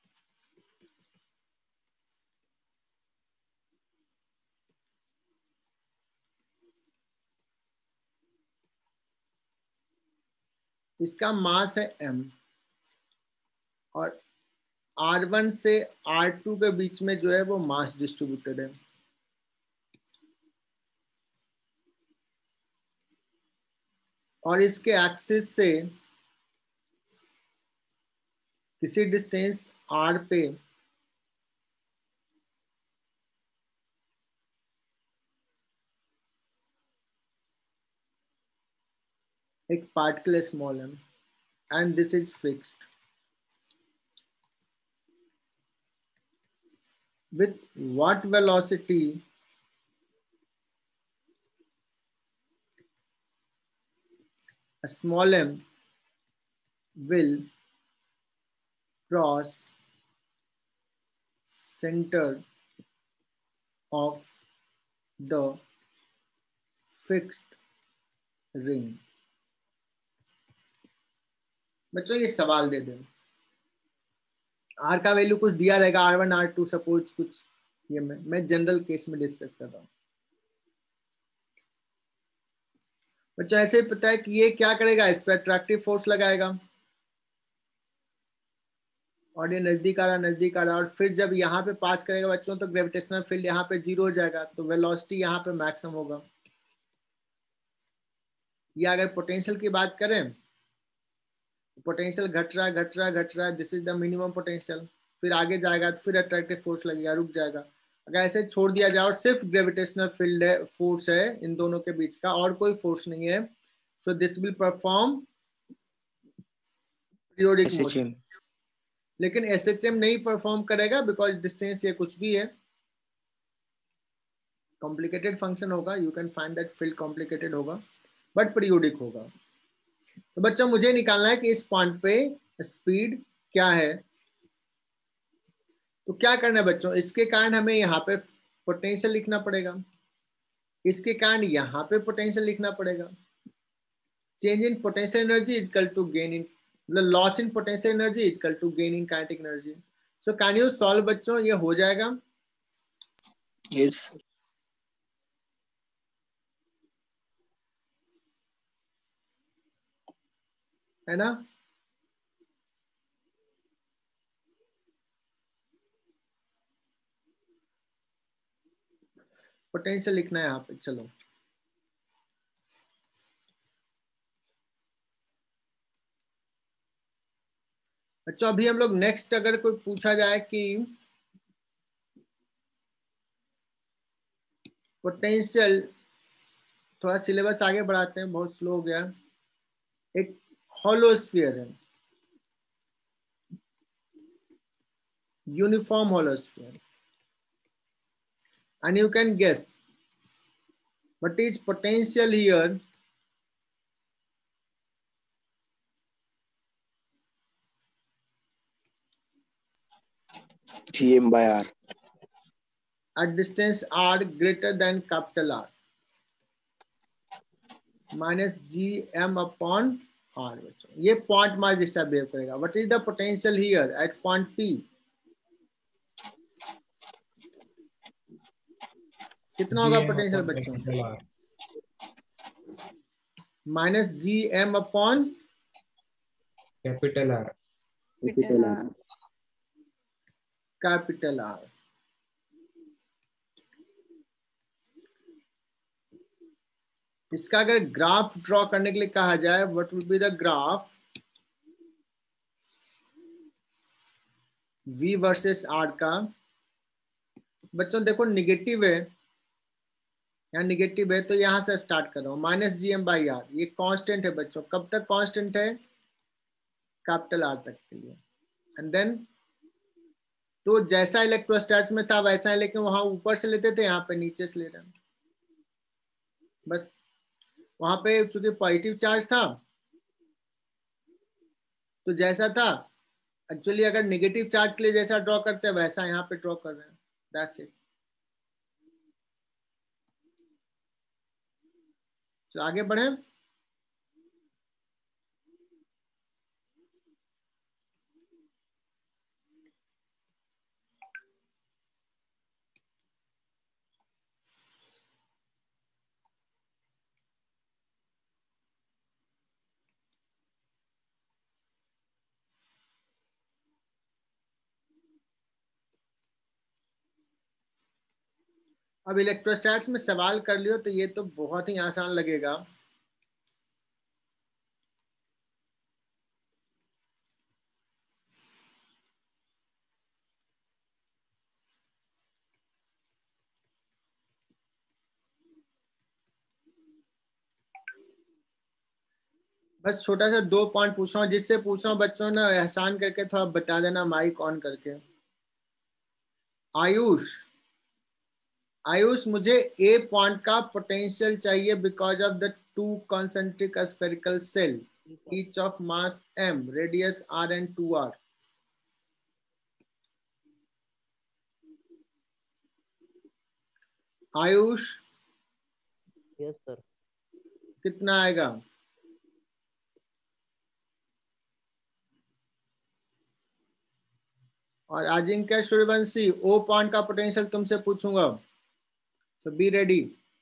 A: इसका मास है m और आर वन से आर टू के बीच में जो है वो मास डिस्ट्रीब्यूटेड है। और इसके एक्सिस से किसी डिस्टेंस r पे एक particle small m and this is fixed with what velocity a small m will cross center of the fixed ring। बच्चों ये सवाल दे दें, आर का वैल्यू कुछ दिया रहेगा, R one R two suppose कुछ, ये मैं मैं जनरल केस में डिस्कस कर रहा हूँ। बच्चों ऐसे ही पता है कि ये क्या करेगा, इस पर अट्रैक्टिव फोर्स लगाएगा और ये नजदीक आ रहा नजदीक आ रहा और फिर जब यहाँ पे पास करेगा बच्चों तो ग्रेविटेशनल फील्ड यहाँ पे जीरो हो जाएगा, तो वेलोसिटी यहाँ पे मैक्सिमम होगा। या अगर पोटेंशियल की बात करें, पोटेंशियल घट रहा है घट रहा है घट रहा है, this is the minimum potential, फिर आगे जाएगा तो फिर अट्रैक्टिव फोर्स लगेगा, रुक जाएगा। अगर ऐसे छोड़ दिया जाए और सिर्फ ग्रेविटेशनल फील्ड है, फोर्स है इन दोनों के बीच का और कोई फोर्स नहीं है, so this will perform periodic motion. लेकिन एसएचएम नहीं परफॉर्म करेगा बिकॉज डिस्टेंस ये कुछ भी है, कॉम्प्लिकेटेड फंक्शन होगा, you can find that field complicated होगा बट पीरियोडिक होगा। तो बच्चों मुझे निकालना है कि इस पॉइंट पे स्पीड क्या है। तो क्या करना है बच्चों, इसके कारण हमें यहाँ पे पोटेंशियल लिखना पड़ेगा, इसके कारण यहाँ पे पोटेंशियल लिखना पड़ेगा। Change in potential energy is equal to gain in, मतलब loss in potential energy is equal to gain in kinetic energy. So can you solve बच्चों, ये हो जाएगा?
F: यस
A: है ना? पोटेंशियल लिखना है यहाँ पे। चलो अच्छा, अभी हम लोग नेक्स्ट, अगर कोई पूछा जाए कि पोटेंशियल, थोड़ा सिलेबस आगे बढ़ाते हैं, बहुत स्लो हो गया। एक हॉलो स्फीयर है, uniform hollow sphere, and you can guess what is potential here
F: Gm by r
A: at distance r greater than capital R minus gm upon r। बच्चों ये पॉइंट मास जैसा बिहेव करेगा। what is the potential here at point P? कितना होगा पोटेंशियल बच्चों? Minus G M upon
E: capital R
F: capital R
A: capital R. इसका अगर ग्राफ ड्रॉ करने के लिए कहा जाए, what will be the graph V versus R का। बच्चों देखो निगेटिव है, यहाँ निगेटिव है तो यहाँ से स्टार्ट कर रहा हूँ, minus G M by R. ये कांस्टेंट है बच्चों, कब तक कांस्टेंट है? कैपिटल आर तक के लिए। एंड देन तो जैसा इलेक्ट्रोस्टैट्स में था वैसा है, लेकिन वहां ऊपर से लेते थे, यहाँ पे नीचे से ले रहे हैं बस। वहां पे चूंकि पॉजिटिव चार्ज था तो जैसा था, एक्चुअली अगर नेगेटिव चार्ज के लिए जैसा ड्रॉ करते हैं वैसा यहाँ पे ड्रॉ कर रहे हैं, दैट्स इट। तो आगे बढ़े। अब इलेक्ट्रोस्टैट्स में सवाल कर लियो तो ये तो बहुत ही आसान लगेगा। बस छोटा सा दो पॉइंट पूछ रहा हूँ, जिससे पूछ रहा हूँ बच्चों ने एहसान करके थोड़ा बता देना माइक ऑन करके। आयुष, आयुष मुझे ए पॉइंट का पोटेंशियल चाहिए because of the two concentric spherical shell each of mass m, radius r and two r। Ayush
G: yes sir.
A: कितना आएगा? और अजिंक्य सूर्यवंशी, ओ पॉइंट का पोटेंशियल तुमसे पूछूंगा, तो बी रेडी।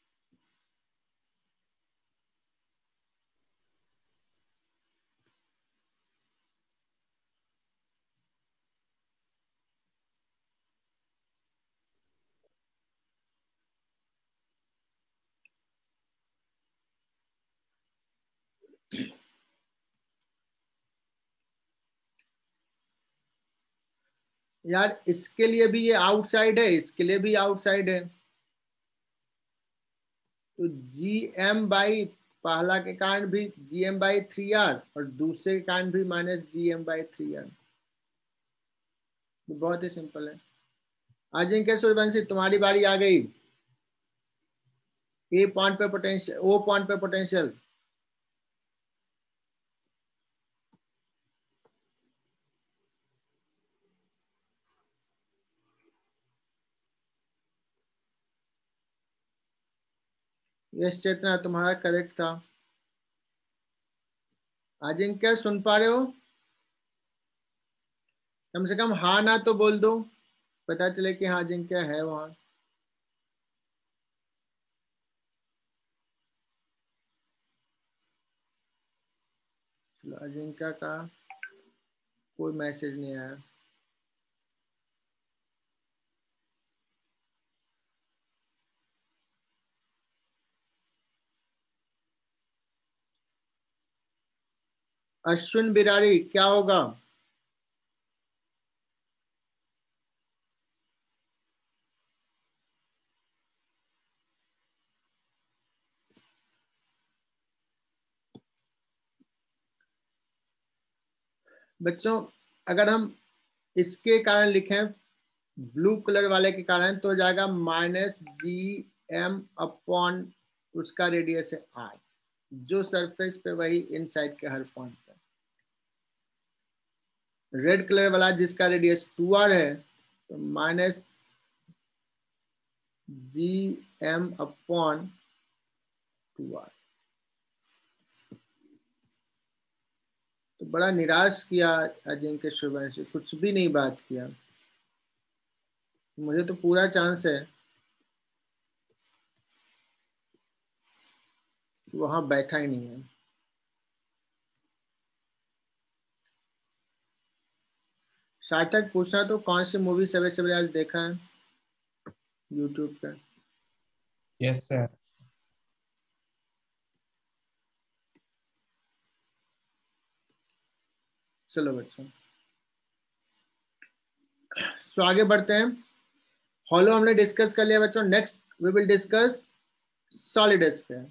A: यार इसके लिए भी ये आउटसाइड है, इसके लिए भी आउटसाइड है, तो जी एम बाई पहला के कारण भी G M by three R और दूसरे के कारण भी minus G M by three R. बहुत ही सिंपल है। अजिंक्य सूर्यवंशी तुम्हारी बारी आ गई। ए पॉइंट पे पोटेंशियल, ओ पॉइंट पे पोटेंशियल। यस चेतना, तुम्हारा करेक्ट था। अजिंक्य सुन पा रहे हो? कम से कम हाँ ना तो बोल दो, पता चले कि हाँ अजिंक्य है वहां। चलो अजिंक्य का कोई मैसेज नहीं आया। अश्विन बिरारी क्या होगा? बच्चों अगर हम इसके कारण लिखें ब्लू कलर वाले के कारण तो हो जाएगा माइनस जी एम अपॉन उसका रेडियस है आर, जो सरफेस पे वही इनसाइड के हर पॉइंट पे। रेड कलर वाला जिसका रेडियस टू आर है तो minus G M upon two R. तो बड़ा निराश किया अजिंक्य सूर्यवंशी, कुछ भी नहीं बात किया। मुझे तो पूरा चांस है, वहां बैठा ही नहीं है। सार्थक पूछना तो कौन सी मूवी सवेरे सवेरे आज देखा है यूट्यूब पे?
E: Yes sir.
A: चलो बच्चों, सो आगे बढ़ते हैं। हॉलो हमने डिस्कस कर लिया बच्चों। Next we will discuss solid sphere.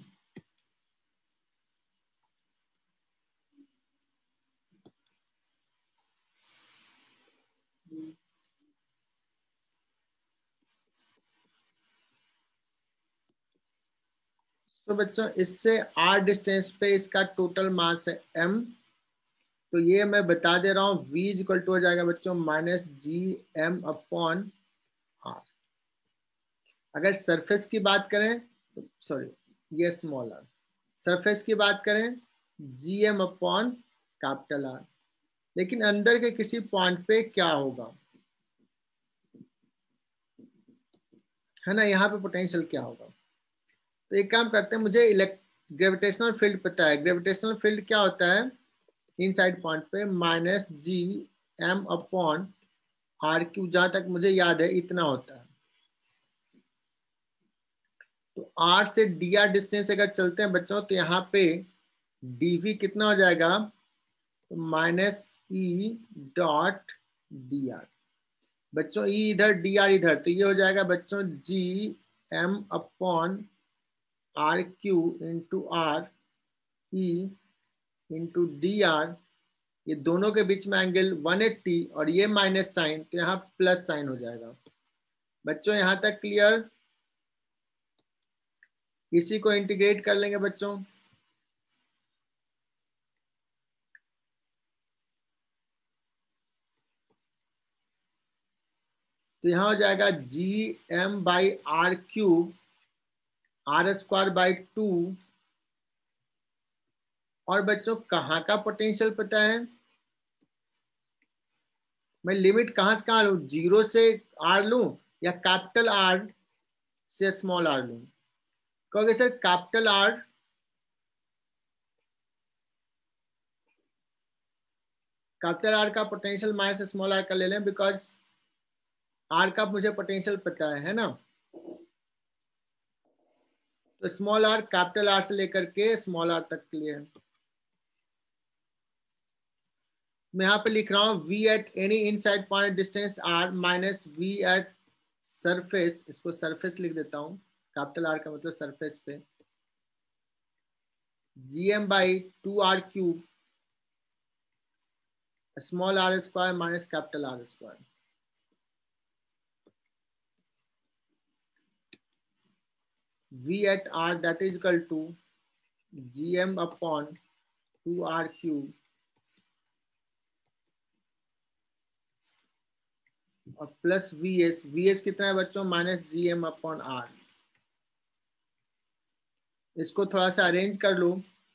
A: तो बच्चों इससे आर डिस्टेंस पे इसका टोटल मास है m, तो ये मैं बता दे रहा हूँ v इज इक्वल टू हो जाएगा बच्चों minus G M upon R. अगर सरफेस की बात करें तो सॉरी ये स्मॉल आर, सरफेस की बात करें G M upon capital R. लेकिन अंदर के किसी पॉइंट पे क्या होगा, है ना, यहाँ पे पोटेंशियल क्या होगा। तो एक काम करते हैं, मुझे इलेक्ट ग्रेविटेशनल फील्ड पता है। ग्रेविटेशनल फील्ड क्या होता है इनसाइड पॉइंट पे, minus G M upon R cube, जहां तक मुझे याद है इतना होता है। तो आर से डी आर डिस्टेंस अगर चलते हैं बच्चों तो यहाँ पे डीवी कितना हो जाएगा, तो minus E dot D R. बच्चों ई इधर डी आर इधर, तो ये हो जाएगा बच्चों G M upon R cube into R E into D R. ये दोनों के बीच में एंगल एक सौ अस्सी और ये माइनस साइन, तो यहाँ प्लस साइन हो जाएगा। बच्चों यहाँ तक क्लियर? इसी को इंटीग्रेट कर लेंगे बच्चों। तो यहाँ हो जाएगा G M by R cube R square by two. और बच्चों कहाँ का पोटेंशियल पता है, मैं लिमिट कहाँ से कहाँ लूँ, जीरो से आर लूँ या कैपिटल आर से स्मॉल आर लूँ। कहोगे sir capital R, capital R का पोटेंशियल माइनस स्मॉल आर का ले लें, बिकॉज आर का मुझे पोटेंशियल पता है है ना। तो स्मॉल आर कैपिटल आर से लेकर के स्मॉल आर तक के लिए मैं यहाँ पे लिख रहा हूँ v at any inside point distance r minus v at surface, इसको सरफेस लिख देता हूँ, कैपिटल आर का मतलब सरफेस पे, gm by two R cube small R square minus capital R square. v at r that is equal to gm upon two R cube और plus V S. V S कितना है बच्चों, minus G M upon R. इसको थोड़ा सा अरेंज कर लो,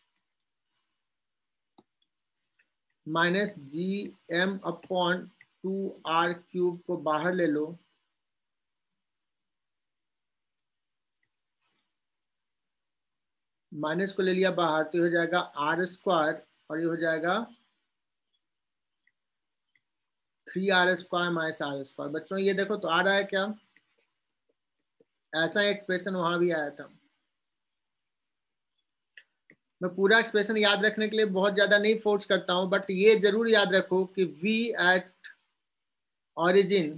A: minus G M upon two R cube को बाहर ले लो, माइनस को ले लिया बाहर, तो हो जाएगा आर स्क्वायर और ये हो जाएगा three R square minus R square. बच्चों ये देखो तो आ रहा है क्या, ऐसा एक्सप्रेशन वहां भी आया था। मैं पूरा एक्सप्रेशन याद रखने के लिए बहुत ज्यादा नहीं फोर्स करता हूं, बट ये जरूर याद रखो कि v एट ऑरिजिन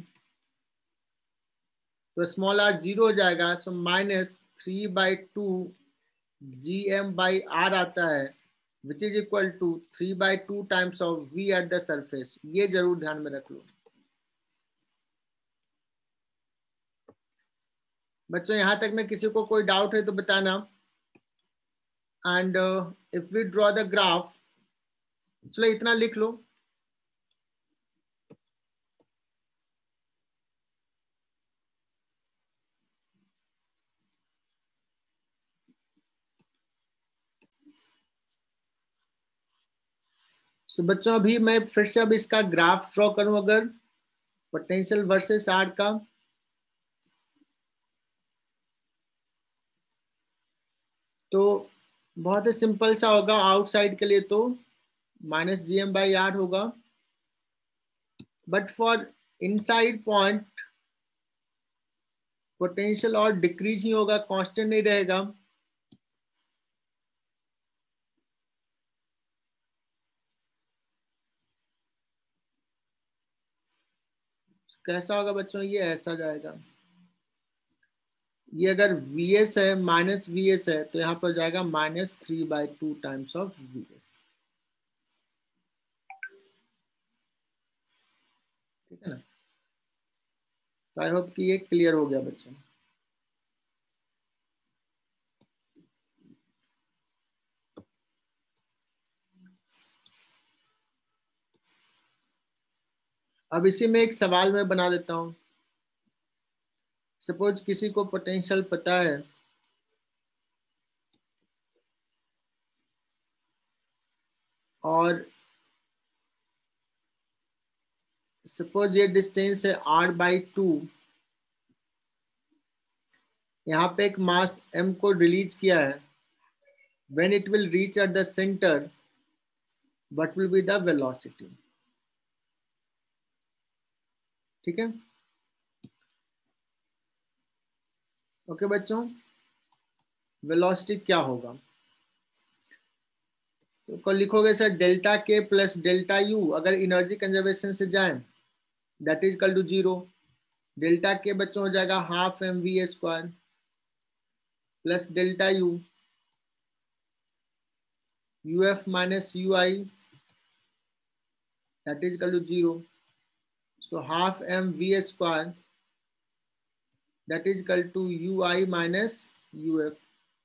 A: तो स्मॉल आर जीरो हो जाएगा, so minus three by two G M by R आता है, which is equal to three by two times of v at the surface. ये जरूर ध्यान में रख लो बच्चों। यहां तक में किसी को कोई डाउट है तो बताना। And if we draw the graph, चलो इतना लिख लो, सो so, बच्चों अभी मैं फिर से अब इसका ग्राफ ड्रॉ करूं अगर पोटेंशियल वर्सेस आर का, तो बहुत ही सिंपल सा होगा। आउटसाइड के लिए तो minus G M by R होगा, but for inside point potential और डिक्रीज ही होगा, कांस्टेंट नहीं रहेगा। कैसा होगा बच्चों, ये ऐसा जाएगा, ये अगर वी एस है माइनस वी एस है तो यहाँ पर जाएगा minus three by two times of V S. ठीक है ना। तो आई होप कि ये क्लियर हो गया बच्चों। अब इसी में एक सवाल मैं बना देता हूं। सपोज किसी को पोटेंशियल पता है और सपोज ये डिस्टेंस है आर बाई टू, यहाँ पे एक मास m को रिलीज किया है। When it will reach at the center what will be the velocity. ठीक है, ओके बच्चों, वेलोसिटी क्या होगा तो लिखोगे sir delta K plus delta U, अगर एनर्जी कंजर्वेशन से जाएं that is equal to zero. Delta K बच्चों हो जाएगा half M V square plus delta U, U F minus U I that is equal to zero. So half M V square that is equal to U I minus U F,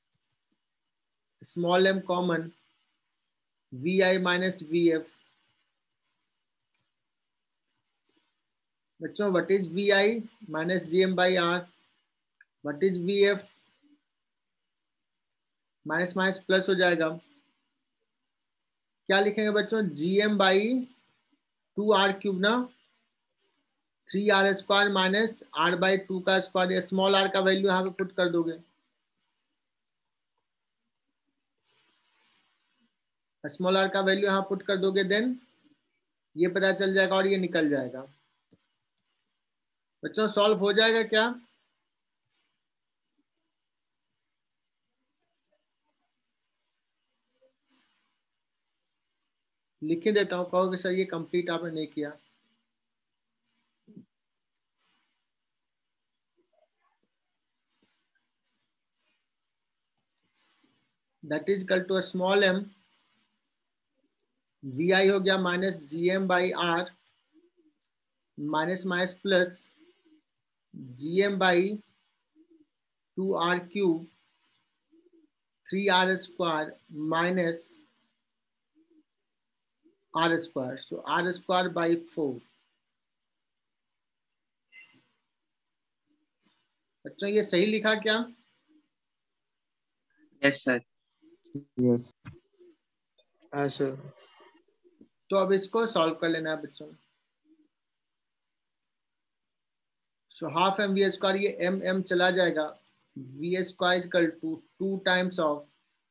A: small M common, V I minus V F. बच्चों what is V I minus G M by R, what is V F, minus minus plus हो जाएगा। क्या लिखेंगे बच्चों, G M by two R cube ना, three R square minus R by two का स्क्वायर, स्मॉल आर का वैल्यू यहाँ पे पुट कर दोगे, स्मॉल आर का वैल्यू यहाँ पुट कर दोगे, देन ये पता चल जाएगा और ये निकल जाएगा। बच्चों सॉल्व हो जाएगा क्या? लिख के देता हूँ, कहोगे सर ये कंप्लीट आपने नहीं किया। That is equal to small M, V I हो गया minus G M by R, minus minus plus G M by two R cube, three R square minus R square, so R square by four. बच्चों ये सही लिखा क्या?
C: Yes sir.
F: यस।
C: हाँ सर।
A: तो अब इसको सॉल्व कर लेना है बच्चों। So half M V square, ये एम एम चला जाएगा, V square equal to two times of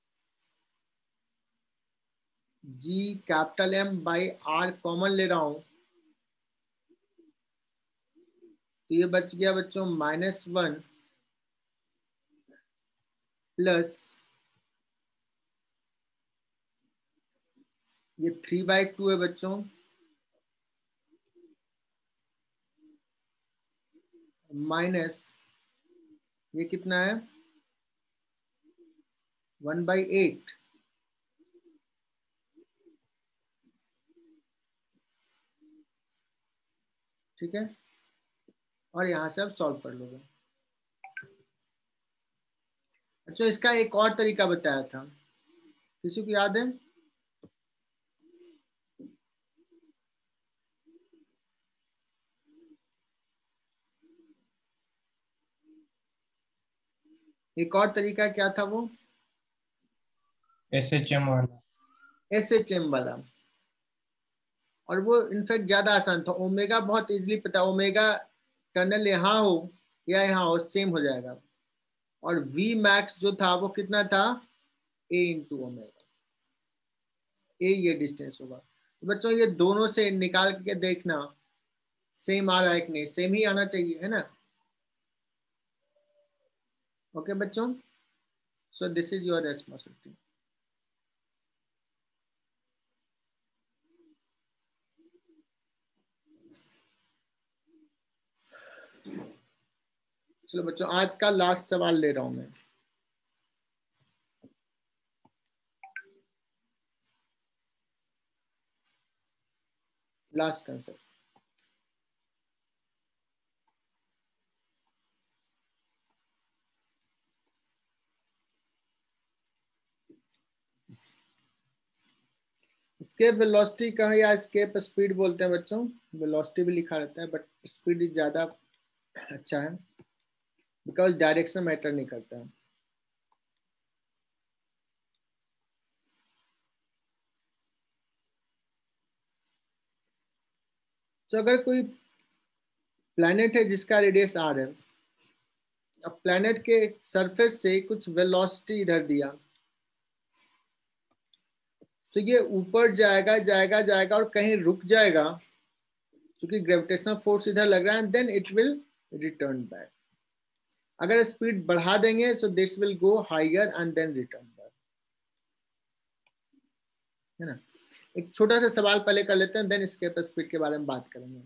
A: G capital M by R, common ले रहा हूं तो ये बच गया बच्चों माइनस वन प्लस ये थ्री बाई टू है बच्चों, माइनस ये कितना है वन बाई एट। ठीक है, और यहां से आप सॉल्व कर लोगे। अच्छा इसका एक और तरीका बताया था, किसी को याद है? एक और तरीका क्या था वो?
E: एस एच एम वाला।
A: एस एच एम वाला, और वो इनफैक्ट ज्यादा आसान था। ओमेगा बहुत इजीली पता, ओमेगा टनल यहाँ हो या यहाँ हो सेम हो जाएगा। और वी मैक्स जो था वो कितना था, ए इंटू ओमेगा, ए ये डिस्टेंस होगा। तो बच्चों ये दोनों से निकाल के देखना सेम आ रहा है कि नहीं, सेम ही आना चाहिए है ना। ओके बच्चों, so this is your responsibility. चलो बच्चों, आज का लास्ट सवाल ले रहा हूं मैं। लास्ट कंसेप्ट, स्केप वेलोसिटी का है या स्केप स्पीड बोलते हैं बच्चों। वेलोसिटी भी लिखा रहता है बट स्पीड ज्यादा अच्छा है बिकॉज डायरेक्शन मैटर नहीं करता है। तो अगर कोई प्लैनेट है जिसका रेडियस आर है, अब प्लैनेट के सरफेस से कुछ वेलोसिटी इधर दिया, तो ये ऊपर जाएगा जाएगा जाएगा और कहीं रुक जाएगा क्योंकि ग्रेविटेशनल फोर्स इधर लग रहा है, and then it will return back. अगर स्पीड बढ़ा देंगे so this will go higher and then return back, है ना। एक छोटा सा सवाल पहले कर लेते हैं, देन स्केप स्पीड के बारे में बात करेंगे।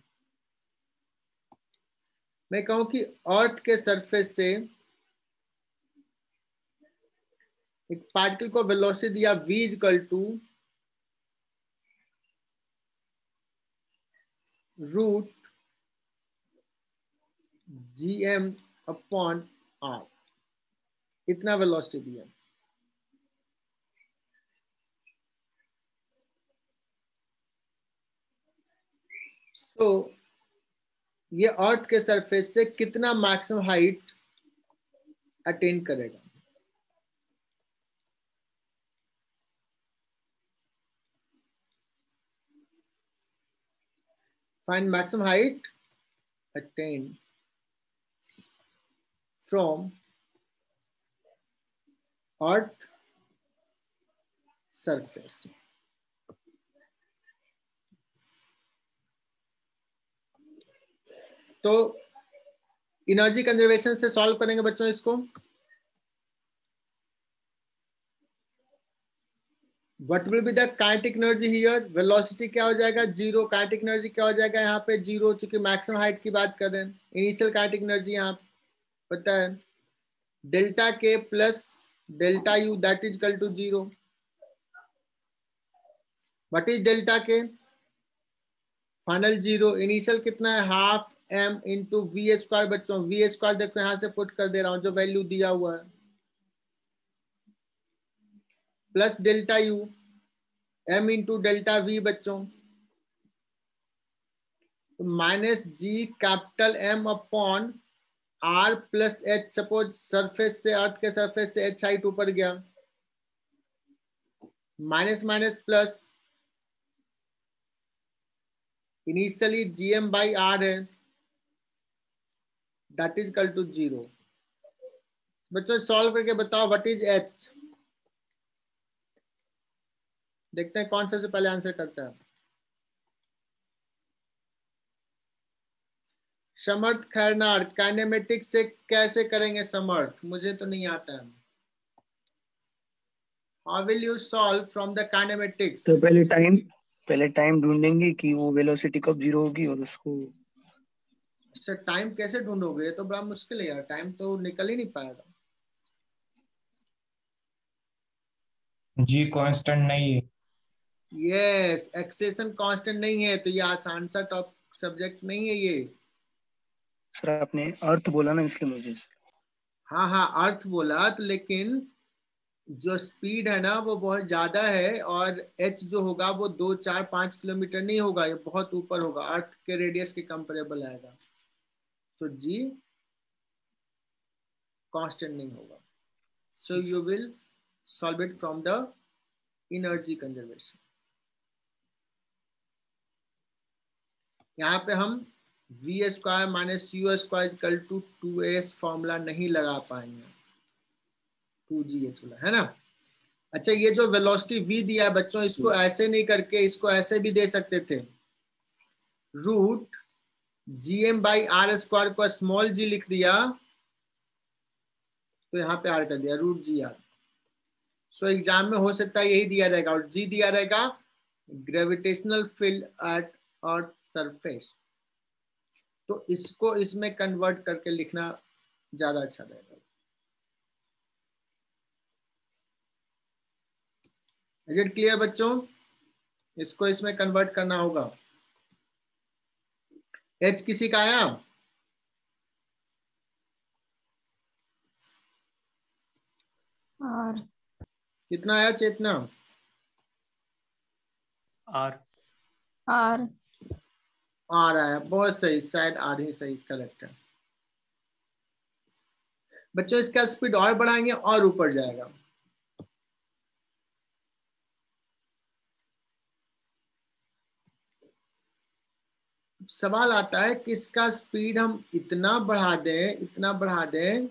A: मैं कहूं कि अर्थ के सरफेस से एक पार्टिकल को वेलोसिटी दिया v equal to root G M upon R, इतना वेलोसिटी दिया। तो ये अर्थ के सरफेस से कितना मैक्सिमम हाइट अटेन करेगा। Find maximum height attain from earth surface. तो एनर्जी कंजर्वेशन से सॉल्व करेंगे बच्चों इसको। What will be the kinetic energy here, velocity क्या हो जाएगा जीरो, काइनेटिक एनर्जी क्या हो जाएगा यहाँ पे जीरो, चूंकि मैक्सिमम हाइट की बात कर रहे हैं। इनिशियल काइनेटिक एनर्जी यहाँ पता है delta K plus delta U that is equal to zero. What is delta K, final zero. Initial कितना है half M into V square. बच्चों वी स्क्वायर देखो यहाँ से पुट कर दे रहा हूं जो वैल्यू दिया हुआ है, plus delta U M into delta V बच्चों, minus G capital M upon R plus H. Suppose surface से अर्थ के सरफेस से एच हाइट ऊपर गया, minus minus plus, initially G M by R है that is equal to zero. बच्चों सॉल्व करके बताओ व्हाट इज एच। देखते हैं कौन सबसे पहले आंसर करता है। समर्थ खैरनार, काइनेमेटिक्स से कैसे करेंगे समर्थ, मुझे तो नहीं आता है। How will you solve from the kinematics.
F: तो पहले टाइम पहले टाइम ढूंढेंगे कि वो वेलोसिटी कब जीरो होगी और उसको।
A: अच्छा टाइम कैसे ढूंढोगे, ये तो बड़ा मुश्किल है यार, टाइम तो निकल ही नहीं पाएगा।
E: जी कांस्टेंट नहीं है।
A: यस, एक्सेशन कांस्टेंट नहीं है, तो ये आसान सा टॉप सब्जेक्ट नहीं है ये।
F: सर आपने अर्थ बोला ना इसलिए मुझे।
A: हाँ हाँ अर्थ बोला तो, लेकिन जो स्पीड है ना वो बहुत ज्यादा है, और एच जो होगा वो दो चार पांच किलोमीटर नहीं होगा, ये बहुत ऊपर होगा, अर्थ के रेडियस के कंपेरेबल आएगा। सो जी कांस्टेंट नहीं होगा। So you will solve it from the energy conservation. यहाँ पे हम V square minus U square equal to two S formula नहीं लगा पाएंगे, टू जी एच वाला, है ना। अच्छा ये जो वेलोसिटी v दिया है बच्चों, इसको ऐसे नहीं करके इसको ऐसे भी दे सकते थे, root G M by R square को स्मॉल जी लिख दिया तो यहाँ पे आर कर दिया root G R. So exam में हो सकता है यही दिया रहेगा, और जी दिया रहेगा gravitational field at earth surface. तो इसको इसमें कन्वर्ट करके लिखना ज्यादा अच्छा रहेगा। इज इट क्लियर बच्चों? इसको इसमें कन्वर्ट करना होगा। एच किसी का आया?
D: आर
A: कितना आया चेतना?
B: आर
D: आर
A: आर आया, बहुत सही, शायद आर ही सही करेक्ट है बच्चों। इसका स्पीड और बढ़ाएंगे और ऊपर जाएगा। सवाल आता है कि इसका स्पीड हम इतना बढ़ा दें, इतना बढ़ा दें,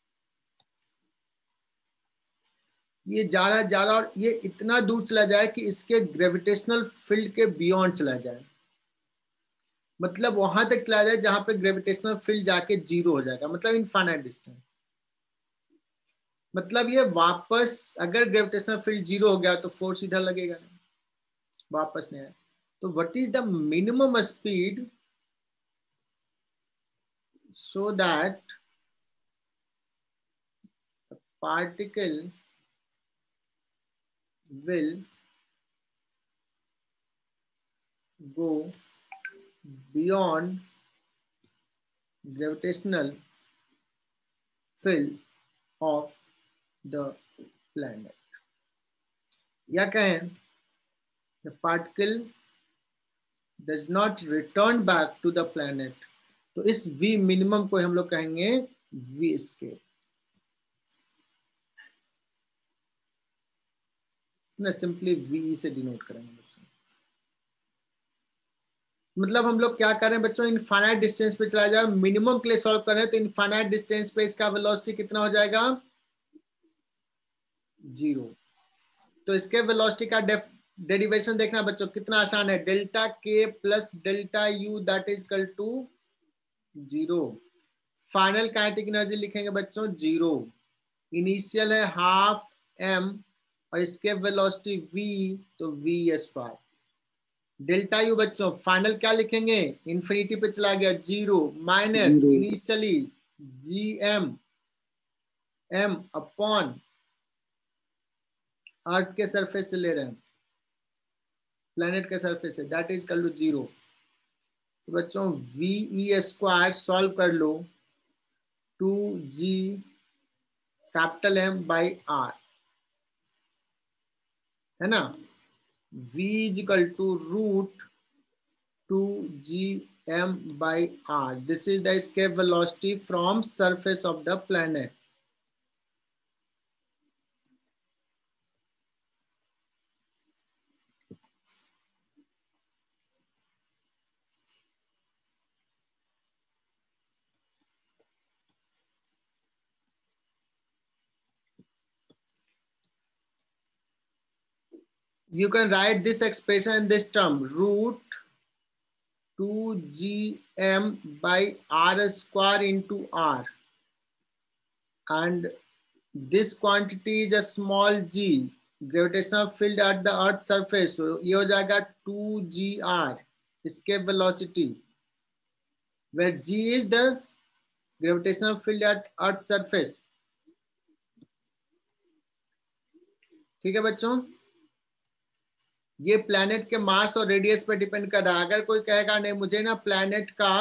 A: ये जा रहा जा रहा और ये इतना दूर चला जाए कि इसके ग्रेविटेशनल फील्ड के बियॉन्ड चला जाए, मतलब वहां तक चला जाए जहां पे ग्रेविटेशनल फील्ड जाके जीरो हो जाएगा, मतलब इनफाइनाइट डिस्टेंस। मतलब ये वापस अगर ग्रेविटेशनल फील्ड जीरो हो गया तो फोर्स इधर लगेगा नहीं, वापस नहीं आए। तो what is the minimum speed so that the particle will go beyond gravitational field of the planet, या कहें the particle does not return back to the planet, तो इस v मिनिमम को हम लोग कहेंगे v स्केप। ना सिंपली v से डिनोट करेंगे बच्चों। मतलब हम लोग क्या कर रहे हैं बच्चों, इनफाइनाइट डिस्टेंस पे चला जाए, मिनिमम के लिए सॉल्व कर रहे हैं, तो इनफाइनाइट डिस्टेंस पे इसका वेलोसिटी कितना हो जाएगा? जीरो। तो इसके वेलोसिटी का डेरिवेशन देखना बच्चों कितना आसान है, delta K plus delta U that is equal to zero. Final kinetic energy लिखेंगे बच्चों जीरो। इनिशियल है हाफ एम और इसके वेलोसिटी v, तो v स्क्वायर। डेल्टा यू बच्चों फाइनल क्या लिखेंगे, इंफिनिटी पे चला गया zero, minus initially G M M upon earth के सरफेस से ले रहे हैं, प्लेनेट के सरफेस से, that is equal to zero. तो बच्चों वी ई स्क्वायर सॉल्व कर लो, two G capital M by R, है ना, v is equal to root two g m by r. This is the escape velocity from surface of the planet. You can write this expression in this term, root two g m by r square into r, and this quantity is a small g, gravitational field at the earth surface, so ये हो जाएगा two G R escape velocity, where g is the gravitational field at earth surface। ठीक है बच्चों, ये प्लैनेट के मास और रेडियस पर डिपेंड कर रहा है। अगर कोई कहेगा नहीं मुझे ना प्लैनेट का,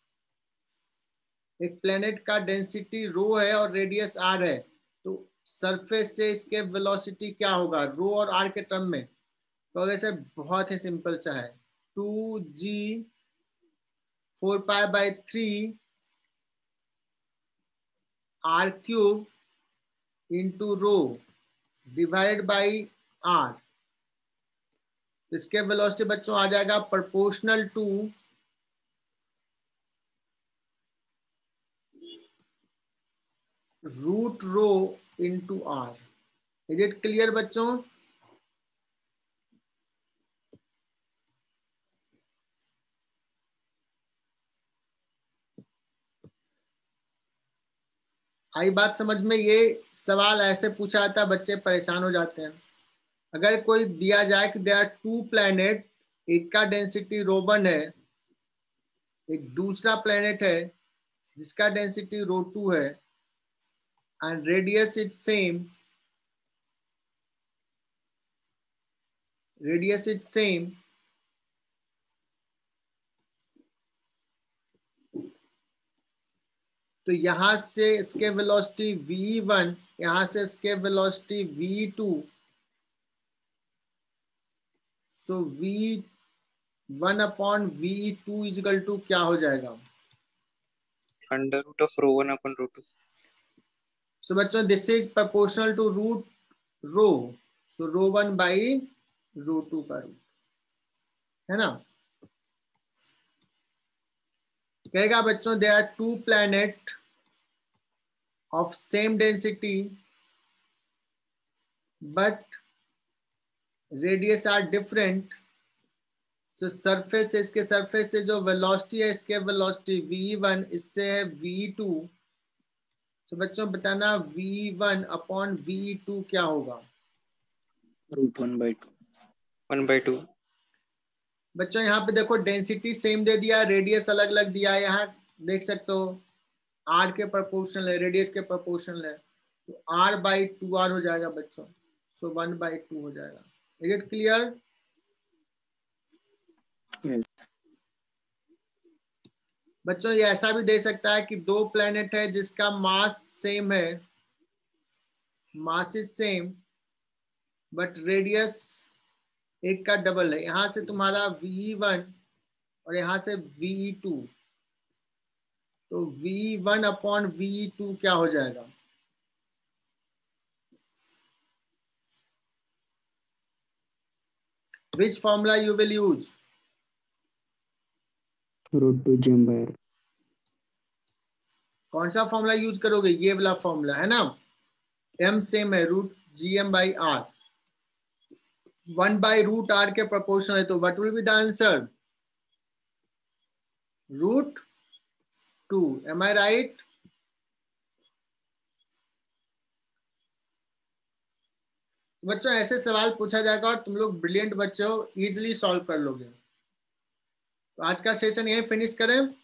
A: एक प्लैनेट का डेंसिटी रो है और रेडियस आर है, तो सरफेस से इसके वेलोसिटी क्या होगा रो और आर के टर्म में, तो अगर सर बहुत ही सिंपल सा है, two G four pi by three R cube into rho divided by R, इसके वेलोसिटी बच्चों आ जाएगा proportional to root rho into R. Is it clear बच्चों? आई बात समझ में? ये सवाल ऐसे पूछा जाता है बच्चे परेशान हो जाते हैं। अगर कोई दिया जाए कि देयर आर टू प्लैनेट, एक का डेंसिटी रो वन है एक दूसरा प्लेनेट है जिसका डेंसिटी रो टू है and radius is same, radius is same, तो यहां से इसके वेलोसिटी वी वन, यहां से इसके velocity V two, so V one upon V two equal to क्या हो जाएगा?
C: Under root of rho one upon rho two.
A: So बच्चों this is proportional to root rho, so rho one by rho two का रूट, है ना? कहेगा बच्चों they are two planet of same density but radius are different, तो सरफेस से, इसके सरफेस से जो वेलोसिटी है, इसके वेलोसिटी वी वन, इससे है वी टू, तो बच्चों बताना V one upon V two क्या होगा?
F: Root one by two.
C: One by two.
A: बच्चों यहाँ पे देखो डेंसिटी सेम दे दिया, रेडियस अलग अलग दिया है, यहाँ देख सकते हो आर के प्रोपोर्शनल है, रेडियस के प्रोपोर्शनल है, तो आर बाई टू आर हो जाएगा बच्चों, सो वन बाई टू हो जाएगा. Is it clear?
F: Yes.
A: बच्चों ये ऐसा भी दे सकता है कि दो प्लेनेट है जिसका मास सेम है, mass is same but radius एक का डबल है, यहां से तुम्हारा वी वन और यहां से वी टू, तो V one upon V two क्या हो जाएगा? Which formula you will use?
F: Root two G M by R.
A: कौन सा फॉर्मूला यूज करोगे? ये वाला फॉर्मूला है ना, एम सेम है, root G M by R, one by root R के प्रोपोर्शनल है, तो what will be the answer? Root two. Am I right? बच्चों ऐसे सवाल पूछा जाएगा और तुम लोग ब्रिलियंट बच्चे हो, इजिली सॉल्व कर लोगे. तो आज का सेशन यहीं फिनिश करें.